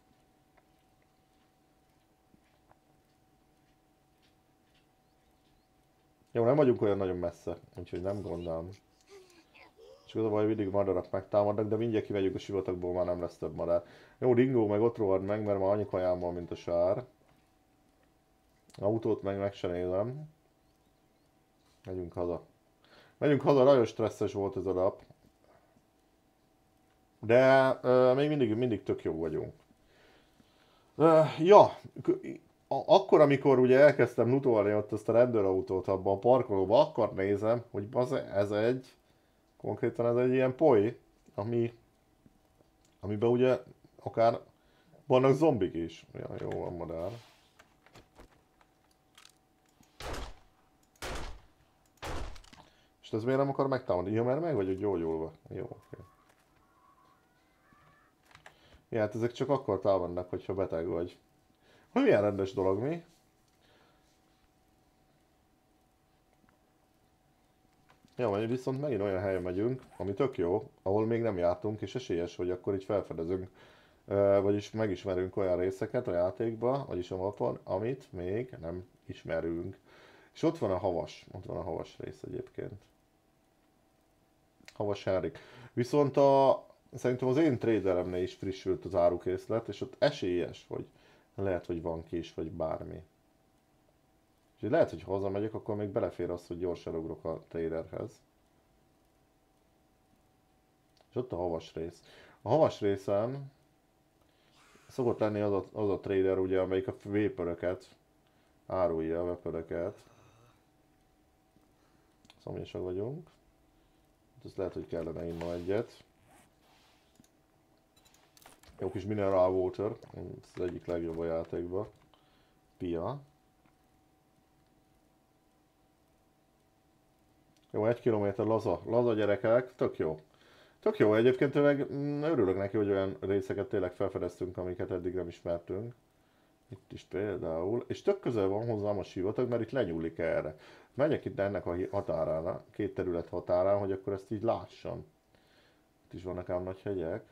Jó, nem vagyunk olyan nagyon messze, úgyhogy nem gondolom. Csak az a baj, mindig madarak megtámadnak, de mindjárt kimegyünk a sivatagból, már nem lesz több madár. Jó, Ringo meg ott rohad meg, mert már annyi kajám van, mint a sár. Autót meg meg se nézem. Megyünk haza. Megyünk haza, nagyon stresszes volt ez a nap. De uh, még mindig, mindig tök jó vagyunk. Uh, ja, akkor, amikor ugye elkezdtem lootolni ott azt a rendőrautót abban a parkolóban, akkor nézem, hogy ez egy, konkrétan ez egy ilyen poly, ami, amiben ugye akár vannak zombik is. Ja, jó van madár. És ez miért nem akar megtámadni? Ja, mert meg vagyok gyógyulva. Jó, oké. Okay. Ja, hát ezek csak akkor támadnak, hogyha beteg vagy. Hogy milyen rendes dolog, mi? Jó, viszont megint olyan helyen megyünk, ami tök jó, ahol még nem jártunk, és esélyes, hogy akkor így felfedezünk, vagyis megismerünk olyan részeket a játékba, vagyis a mapon, amit még nem ismerünk. És ott van a havas, ott van a havas rész egyébként. Havas Henrik. Viszont a, szerintem az én traderemnél is frissült az árukészlet, és ott esélyes, hogy lehet, hogy van kés, vagy bármi. És lehet, hogy ha hazamegyek, akkor még belefér az, hogy gyorsan ugrok a traderhez. És ott a havas rész. A havas részen szokott lenni az a, az a trader, ugye, amelyik a vépöröket árulja, a vepöröket. Szomjasak vagyunk. Ez lehet, hogy kellene innom egyet. Jó kis mineral water, ez az egyik legjobb a játékban. Pia. Jó, egy kilométer laza, laza gyerekek, tök jó. Tök jó, egyébként meg mm, örülök neki, hogy olyan részeket tényleg felfedeztünk, amiket eddig nem ismertünk. Itt is például, és tök közel van hozzám a sivatag, mert itt lenyúlik erre. Megyek itt ennek a határán, két terület határán, hogy akkor ezt így lássam. Itt is vannak ám nagy hegyek.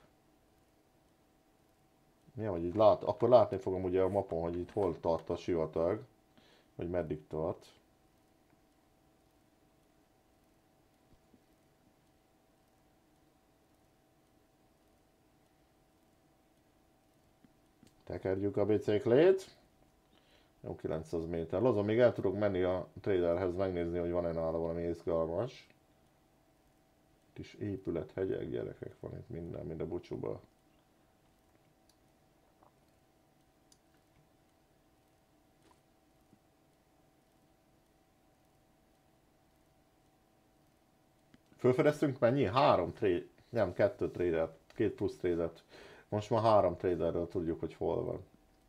Ja, hogy így lát, akkor látni fogom ugye a mapon, hogy itt hol tart a sivatag, hogy meddig tart. Tekerjük a biciklét. Jó, kilencszáz méter. Lazon még el tudok menni a traderhez megnézni, hogy van-e nála valami izgalmas. Kis épület, hegyek, gyerekek, van itt minden, mind a bucsúba. Fölfedeztünk mennyi? Három trade, nem, kettő trader, két plusz tradert. Most már három traderről tudjuk, hogy hol van.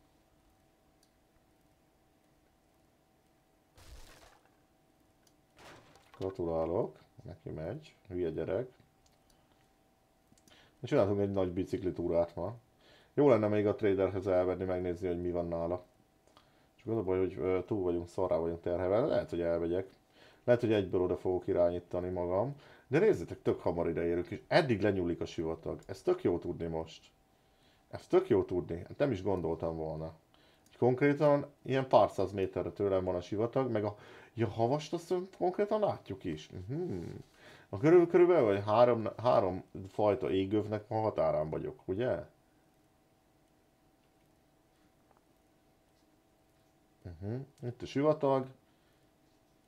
Gratulálok, neki megy, hülye gyerek. És csináltunk egy nagy biciklitúrát ma. Jó lenne még a traderhez elvenni, megnézni, hogy mi van nála. Csak az a baj, hogy túl vagyunk, szarrá vagyunk terhelve, lehet, hogy elmegyek. Lehet, hogy egyből oda fogok irányítani magam. De nézzétek, tök hamar ideérünk, és eddig lenyúlik a sivatag. Ez tök jó tudni most. Ez tök jó tudni, nem is gondoltam volna. Konkrétan ilyen pár száz méterre tőlem van a sivatag, meg a ja, havast azt konkrétan látjuk is. Uh-huh. A körül, körülbelül vagy három, három fajta égövnek a határán vagyok, ugye? Uh-huh. Itt a sivatag.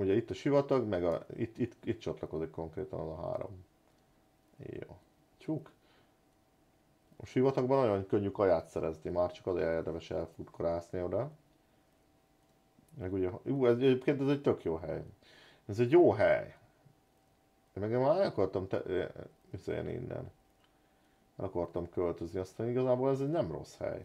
ugye itt a sivatag, meg a, itt, itt, itt csatlakozik konkrétan az a három. Jó. Csuk. A sivatagban nagyon könnyű kaját szerezni, már csak azért érdemes elfutkorászni oda. Meg ugye, ú, ez, egyébként ez egy tök jó hely. Ez egy jó hely. Én meg már el akartam te, üzélni innen. El akartam költözni, aztán igazából ez egy nem rossz hely.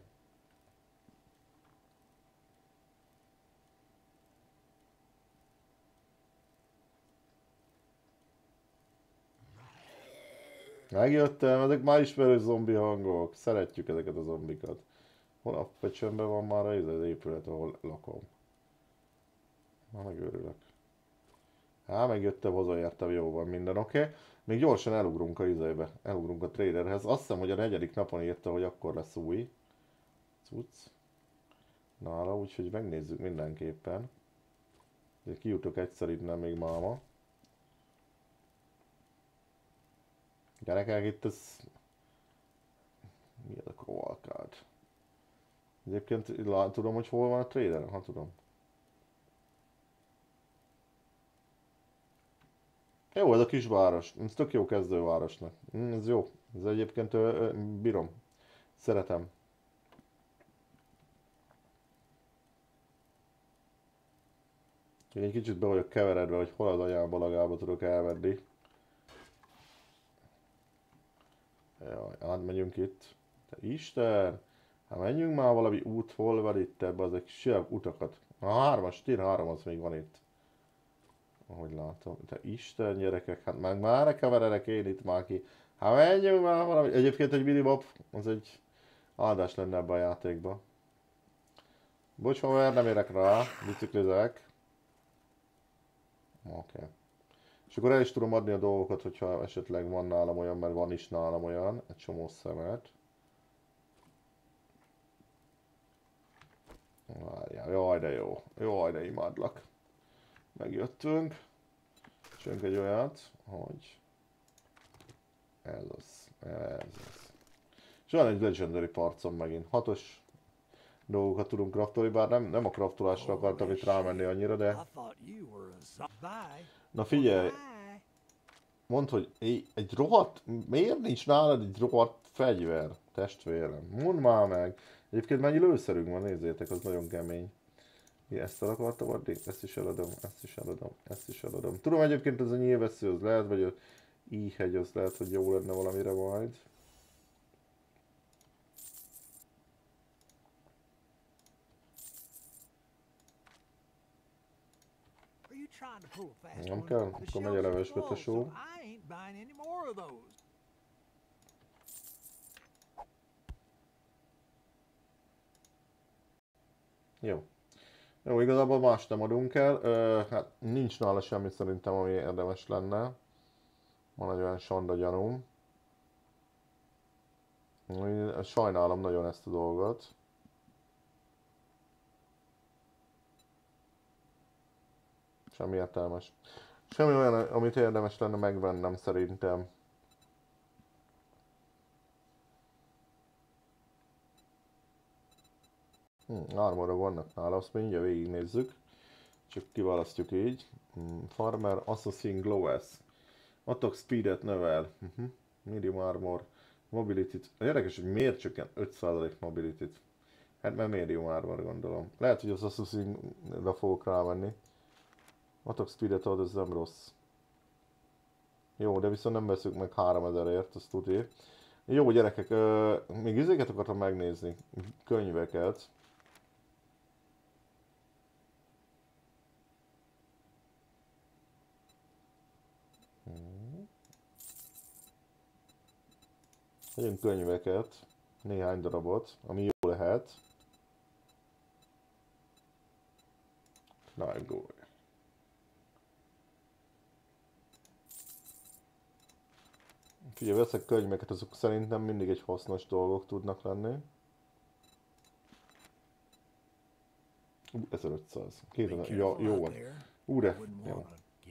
Megjöttem, ezek már ismerős zombi hangok. Szeretjük ezeket a zombikat. Hol a pecsőmben van már az épület, ahol lakom. Na, megőrülök. Há, megjöttem, hazaértem, jó van minden, oké. Okay. Még gyorsan elugrunk a izébe, elugrunk a traderhez. Azt hiszem, hogy a negyedik napon írta, hogy akkor lesz új cucc nála, úgyhogy megnézzük mindenképpen. Kijutok egyszer innen még máma. Gyerekek, itt ez... Mi ez a kovalkád? Egyébként tudom, hogy hol van a trader? Ha tudom. Jó, ez a kis város. Ez tök jó kezdővárosnak. Mm, ez jó. Ez egyébként ö, ö, bírom. Szeretem. Én egy kicsit be vagyok keveredve, hogy hol az anyába lagába tudok elvenni. Jaj, átmegyünk itt. Te Isten! Hát menjünk már valami út, hol van itt ebbe, azok sűrűbb utakat. A hármas, tier három az még van itt. Ahogy látom. Te Isten gyerekek, hát meg már ne keveredek én itt már ki. Hát menjünk már valami. Egyébként egy minimap, az egy áldás lenne ebbe a játékba. Bocs, haver, nem érek rá, biciklizek. Oké. Okay. És akkor el is tudom adni a dolgokat, hogyha esetleg van nálam olyan, mert van is nálam olyan, egy csomó szemet. Várjál, jaj de jó, jaj de imádlak. Megjöttünk. Csönk egy olyat, hogy... Ez az, ez az. És van egy legendary parcom megint, hatos dolgokat tudunk craftolni, bár nem, nem a craftolásra akartam itt rámenni annyira, de... Na figyelj! Mondd, hogy egy rohadt... Miért nincs nálad egy rohadt fegyver, testvérem? Mondd már meg! Egyébként mennyi lőszerünk van, nézzétek, az nagyon kemény. Ja, ezt el akartam adni, ezt is eladom, ezt is eladom, ezt is eladom. Tudom egyébként ez a nyilvessző az lehet, vagy az íjhegy az lehet, hogy jó lenne valamire majd. Nem kell, akkor megy a levesbe a só. Jó. Jó, igazából más nem adunk el. Ö, hát nincs nála semmi szerintem, ami érdemes lenne. Van egy olyan sonda gyanúm. Sajnálom nagyon ezt a dolgot. Semmi értelmes. Semmi olyan, amit érdemes lenne megvennem szerintem. Hm, armorok vannak nála, azt mindjárt végignézzük. Csak kiválasztjuk így. Farmer Assassin Glowes. Attack Speedet növel. Uh-huh. Medium Armor. Mobility-t. Érdekes, hogy miért csökken öt százalék Mobility-t. Hát mert Medium Armor gondolom. Lehet, hogy az Assassin-ra fogok rávenni. Attack Speedet ad, ez nem rossz. Jó, de viszont nem veszünk meg háromezerért, azt tudja. Jó gyerekek, euh, még izéket akartam megnézni. Könyveket. Vegyünk könyveket, néhány darabot, ami jó lehet. Na, go. Figyelj, veszek könyveket, azok szerintem mindig egy hasznos dolgok tudnak lenni. Uh, ezerötszáz. kétezer, jó, jó van. Ú, de, jó.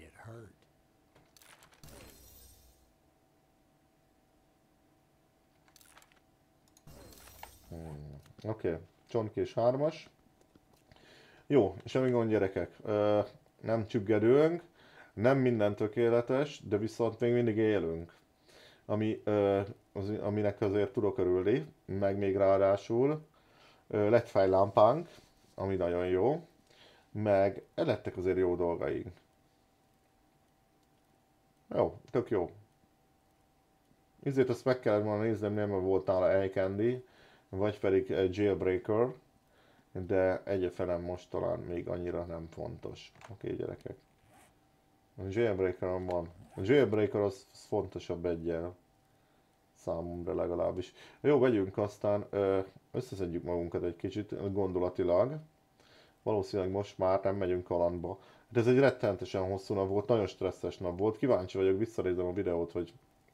Hmm. Oké, okay. Csontkés hármas. Jó, és ami gond gyerekek. Uh, nem csüggedünk, nem minden tökéletes, de viszont még mindig élünk. Ami, ö, az, aminek azért tudok örülni, meg még ráadásul ö, lett fejlámpánk, ami nagyon jó, meg lettek azért jó dolgaink. Jó, tök jó. Ezért azt meg kellett volna néznem, nem volt nála iCandy, vagy pedig Jailbreaker, de egyébként most talán még annyira nem fontos. Oké, okay, gyerekek. A Jailbreaker van. A Jailbreaker az fontosabb egyel. Számomra legalábbis. Jó, vegyünk aztán, összeszedjük magunkat egy kicsit gondolatilag. Valószínűleg most már nem megyünk kalandba. De ez egy rettenetesen hosszú nap volt, nagyon stresszes nap volt. Kíváncsi vagyok, visszanézem a videót, hogy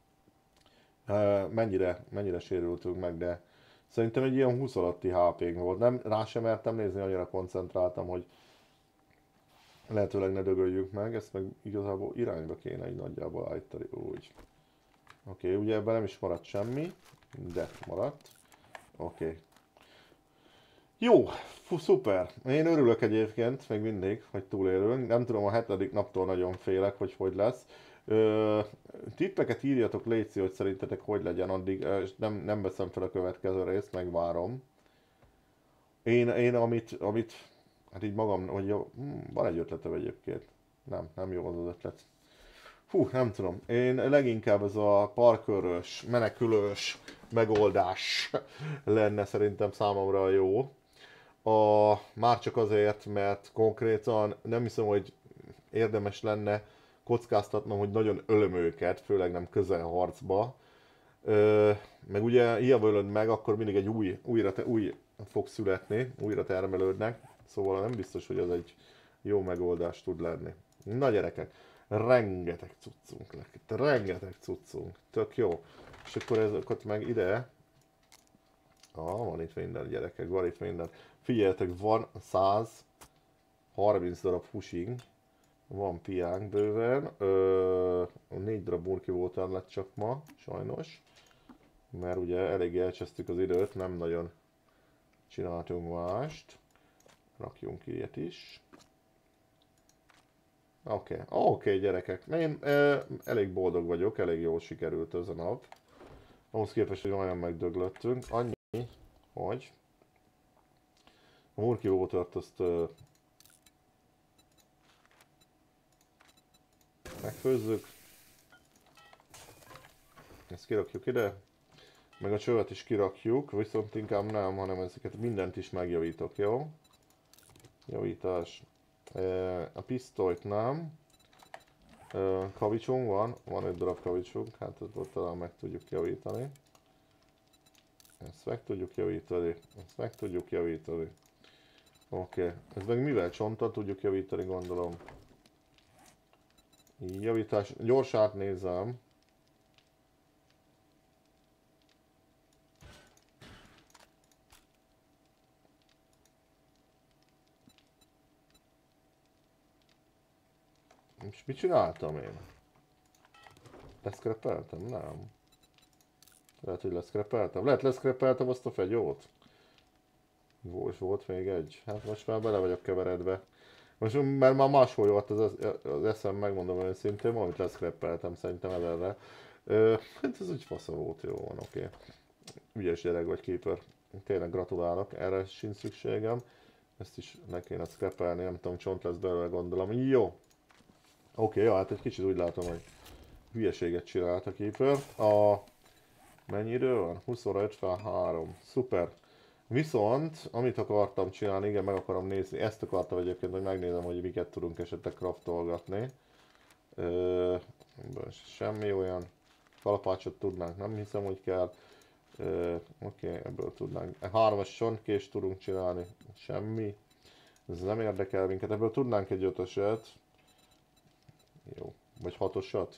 mennyire, mennyire sérültünk meg, de szerintem egy ilyen húsz alatti há pé-nk volt. Nem, rá sem mertem nézni, annyira koncentráltam, hogy lehetőleg ne dögöljük meg, ezt meg igazából irányba kéne így nagyjából állítani, úgy. Oké, okay, ugye ebben nem is maradt semmi, de maradt. Oké. Okay. Jó, fú, szuper. Én örülök egyébként, még mindig, hogy túlélünk. Nem tudom, a hetedik naptól nagyon félek, hogy hogy lesz. Ö, tippeket írjatok, létszi, hogy szerintetek hogy legyen addig, és nem, nem veszem fel a következő részt, megvárom. Én, én amit, amit, hát így magam, hogy jó, hm, van egy ötletem egyébként. Nem, nem jó az az ötlet. Hú, nem tudom. Én leginkább ez a parkörös, menekülős megoldás lenne szerintem számomra jó. A, már csak azért, mert konkrétan nem hiszem, hogy érdemes lenne kockáztatnom, hogy nagyon ölöm őket, főleg nem közelharcba. Ö, meg ugye hiába ölöd meg, akkor mindig egy új, újra, te, új fog születni, újra termelődnek. Szóval nem biztos, hogy az egy jó megoldás tud lenni. Na gyerekek, rengeteg cuccunk lett, rengeteg cuccunk, tök jó. És akkor ezeket meg ide. Ah, van itt minden gyerekek, van itt minden. Figyeljetek, van száz harminc darab fushing, van piánk bőven, Ö, négy darab murki water lett csak ma, sajnos. Mert ugye elég elcsesztük az időt, nem nagyon csináltunk mást. Rakjunk ilyet is. Oké, okay. oké okay, gyerekek, én ö, elég boldog vagyok, elég jól sikerült ez a nap. Ahhoz képest, hogy olyan megdöglöttünk, annyi, hogy a murki watert azt ö, megfőzzük. Ezt kirakjuk ide. Meg a csövet is kirakjuk, viszont inkább nem, hanem ezeket mindent is megjavítok, jó? Javítás. E, a pisztolyt nem. E, kavicsunk van, van egy darab kavicsunk, hát ezt talán meg tudjuk javítani. Ezt meg tudjuk javítani, ezt meg tudjuk javítani. Oké, okay. Ez meg mivel csonttal tudjuk javítani, gondolom. Javítás, gyors átnézem. És mit csináltam én? Leszkrepeltem? Nem. Lehet, hogy leszkrepeltem. Lehet leszkrepeltem azt a fegyót. És volt még egy. Hát most már bele vagyok keveredve. Most mert már máshol volt az, az eszem, megmondom őszintén, amit leszkrepeltem szerintem előre. Hát ez úgy fasza volt, jó van, oké. Okay. Ügyes gyerek vagy, Keeper. Tényleg gratulálok, erre sincs szükségem. Ezt is le kéne scrapelni, nem tudom, csont lesz belőle, gondolom. Jó. Oké, okay, jó, hát egy kicsit úgy látom, hogy hülyeséget csinált a Keeper. A... Mennyi idő van? húsz óra ötvenhárom. Szuper. Viszont, amit akartam csinálni, igen, meg akarom nézni, ezt akartam egyébként, hogy megnézem, hogy miket tudunk esetleg craftolgatni. Ö, semmi olyan kalapácsot tudnánk, nem hiszem, hogy kell. Oké, okay, ebből tudnánk. Hármas csontkést tudunk csinálni, semmi. Ez nem érdekel minket, ebből tudnánk egy ötöset. Jó, vagy hatosat.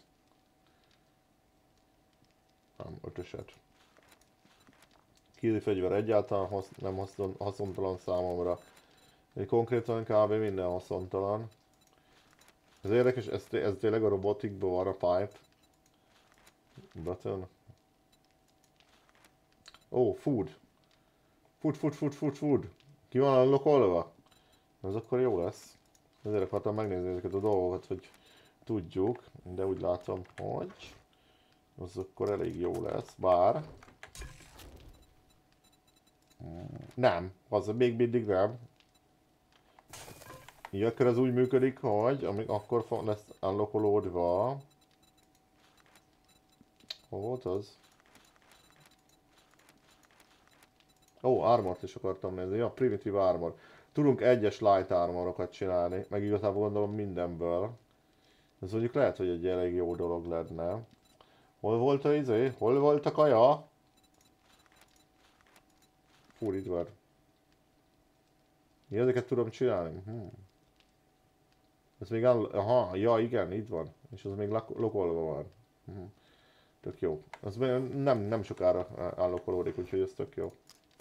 Nem, ötöset. Kill fegyver egyáltalán hasz, nem haszon, haszontalan számomra. Egy konkrétan kb. Minden haszontalan. Ez érdekes, ez, ez tényleg a robotikban van a pipe. Button. Ó, oh, food. Food, food, food, food, food. Ki van unlockolva? Ez akkor jó lesz. Ezért akartam megnézni ezeket a dolgokat, hogy tudjuk, de úgy látom, hogy az akkor elég jó lesz, bár... Nem, az még mindig nem. Így akkor ez úgy működik, hogy amíg akkor lesz unlockolódva. Hol volt az? Ó, armort is akartam nézni. Ja, primitive armor. Tudunk egyes light armorokat csinálni, meg igazából gondolom mindenből. Ez mondjuk lehet, hogy egy elég jó dolog lenne. Hol volt a izé? Hol volt a kaja? Fú, itt van. Mi ezeket tudom csinálni? Hmm. Ez még áll... Aha, ja igen, itt van. És az még lokolva van. Hmm. Tök jó. Az nem, nem sokára állokolódik, úgyhogy ez tök jó.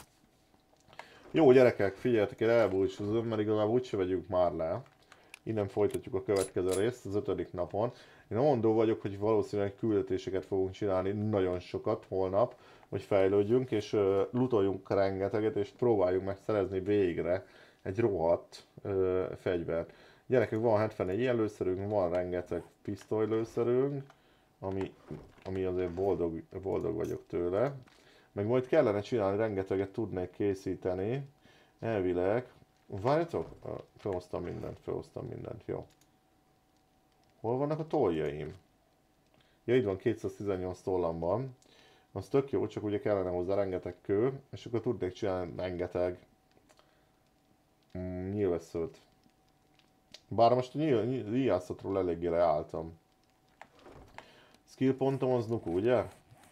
Jó gyerekek, figyeljetek, én elbúcsúzom, mert igazából úgyse vegyünk már le. Innen folytatjuk a következő részt, az ötödik napon. Én mondó vagyok, hogy valószínűleg küldetéseket fogunk csinálni nagyon sokat holnap, hogy fejlődjünk, és uh, lootoljunk rengeteget, és próbáljunk meg szerezni végre egy rohadt uh, fegyvert. Gyerekek, van hetvenegy ilyen lőszerünk, van rengeteg pisztolylőszerünk, ami, ami azért boldog, boldog vagyok tőle. Meg majd kellene csinálni, rengeteget tudnék készíteni, elvileg. Várjatok, felhoztam mindent, felhoztam mindent, jó. Hol vannak a tolljaim? Ja, itt van kétszáztizennyolc tollam van. Az tök jó, csak ugye kellene hozzá rengeteg kő, és akkor tudnék csinálni rengeteg mm, nyilvesszőt. Bár most a nyílászatról eléggé leálltam. Skill pontom az nuku, ugye?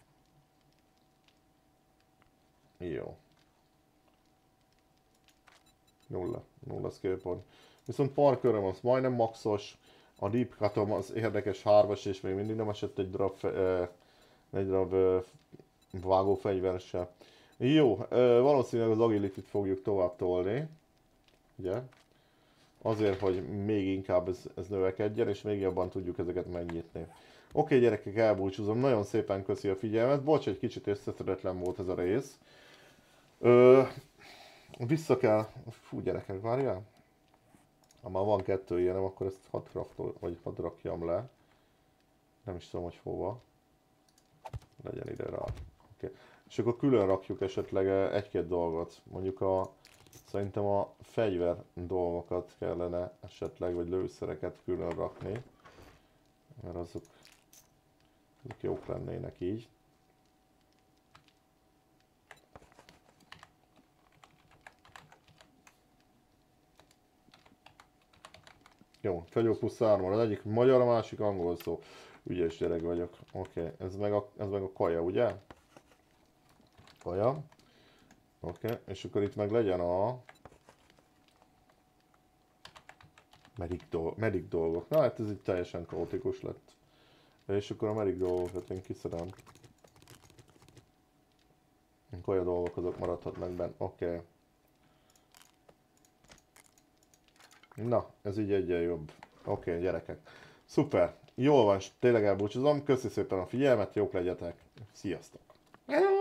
Jó. Nulla. Nulla skill pont. Viszont parköröm az majdnem maxos. A deep cutom az érdekes hármas, és még mindig nem esett egy darab, fe, egy darab vágófegyver se. Jó, valószínűleg az agility-t fogjuk tovább tolni. Ugye? Azért, hogy még inkább ez, ez növekedjen, és még jobban tudjuk ezeket megnyitni. Oké gyerekek, elbúcsúzom. Nagyon szépen köszi a figyelmet. Bocs, egy kicsit összetöretlen volt ez a rész. Ö, vissza kell... Fú gyerekek, várjál. Ha már van kettő ilyenem, akkor ezt hadd kraftol, vagy hadd rakjam le. Nem is tudom, hogy hova. Legyen ide rá. Okay. És akkor külön rakjuk esetleg egy-két dolgot. Mondjuk a... Szerintem a fegyver dolgokat kellene esetleg, vagy lőszereket külön rakni. Mert azok, azok jók lennének így. Jó, fegyó plusz armor, az egyik magyar, a másik angol szó. Ügyes gyerek vagyok. Oké, okay. ez, meg a, ez meg a kaja, ugye? Kaja. Oké, okay. És akkor itt meg legyen a... Medic, dolg, medic dolgok. Na hát ez így teljesen kaotikus lett. És akkor a medic dolgokat én kiszedem. A kaja dolgok azok maradhatnak benne. Oké. Okay. Na, ez így egyen jobb. Oké, okay, gyerekek. Szuper. Jól van, tényleg elbúcsúzom. Köszi szépen a figyelmet, jók legyetek. Sziasztok.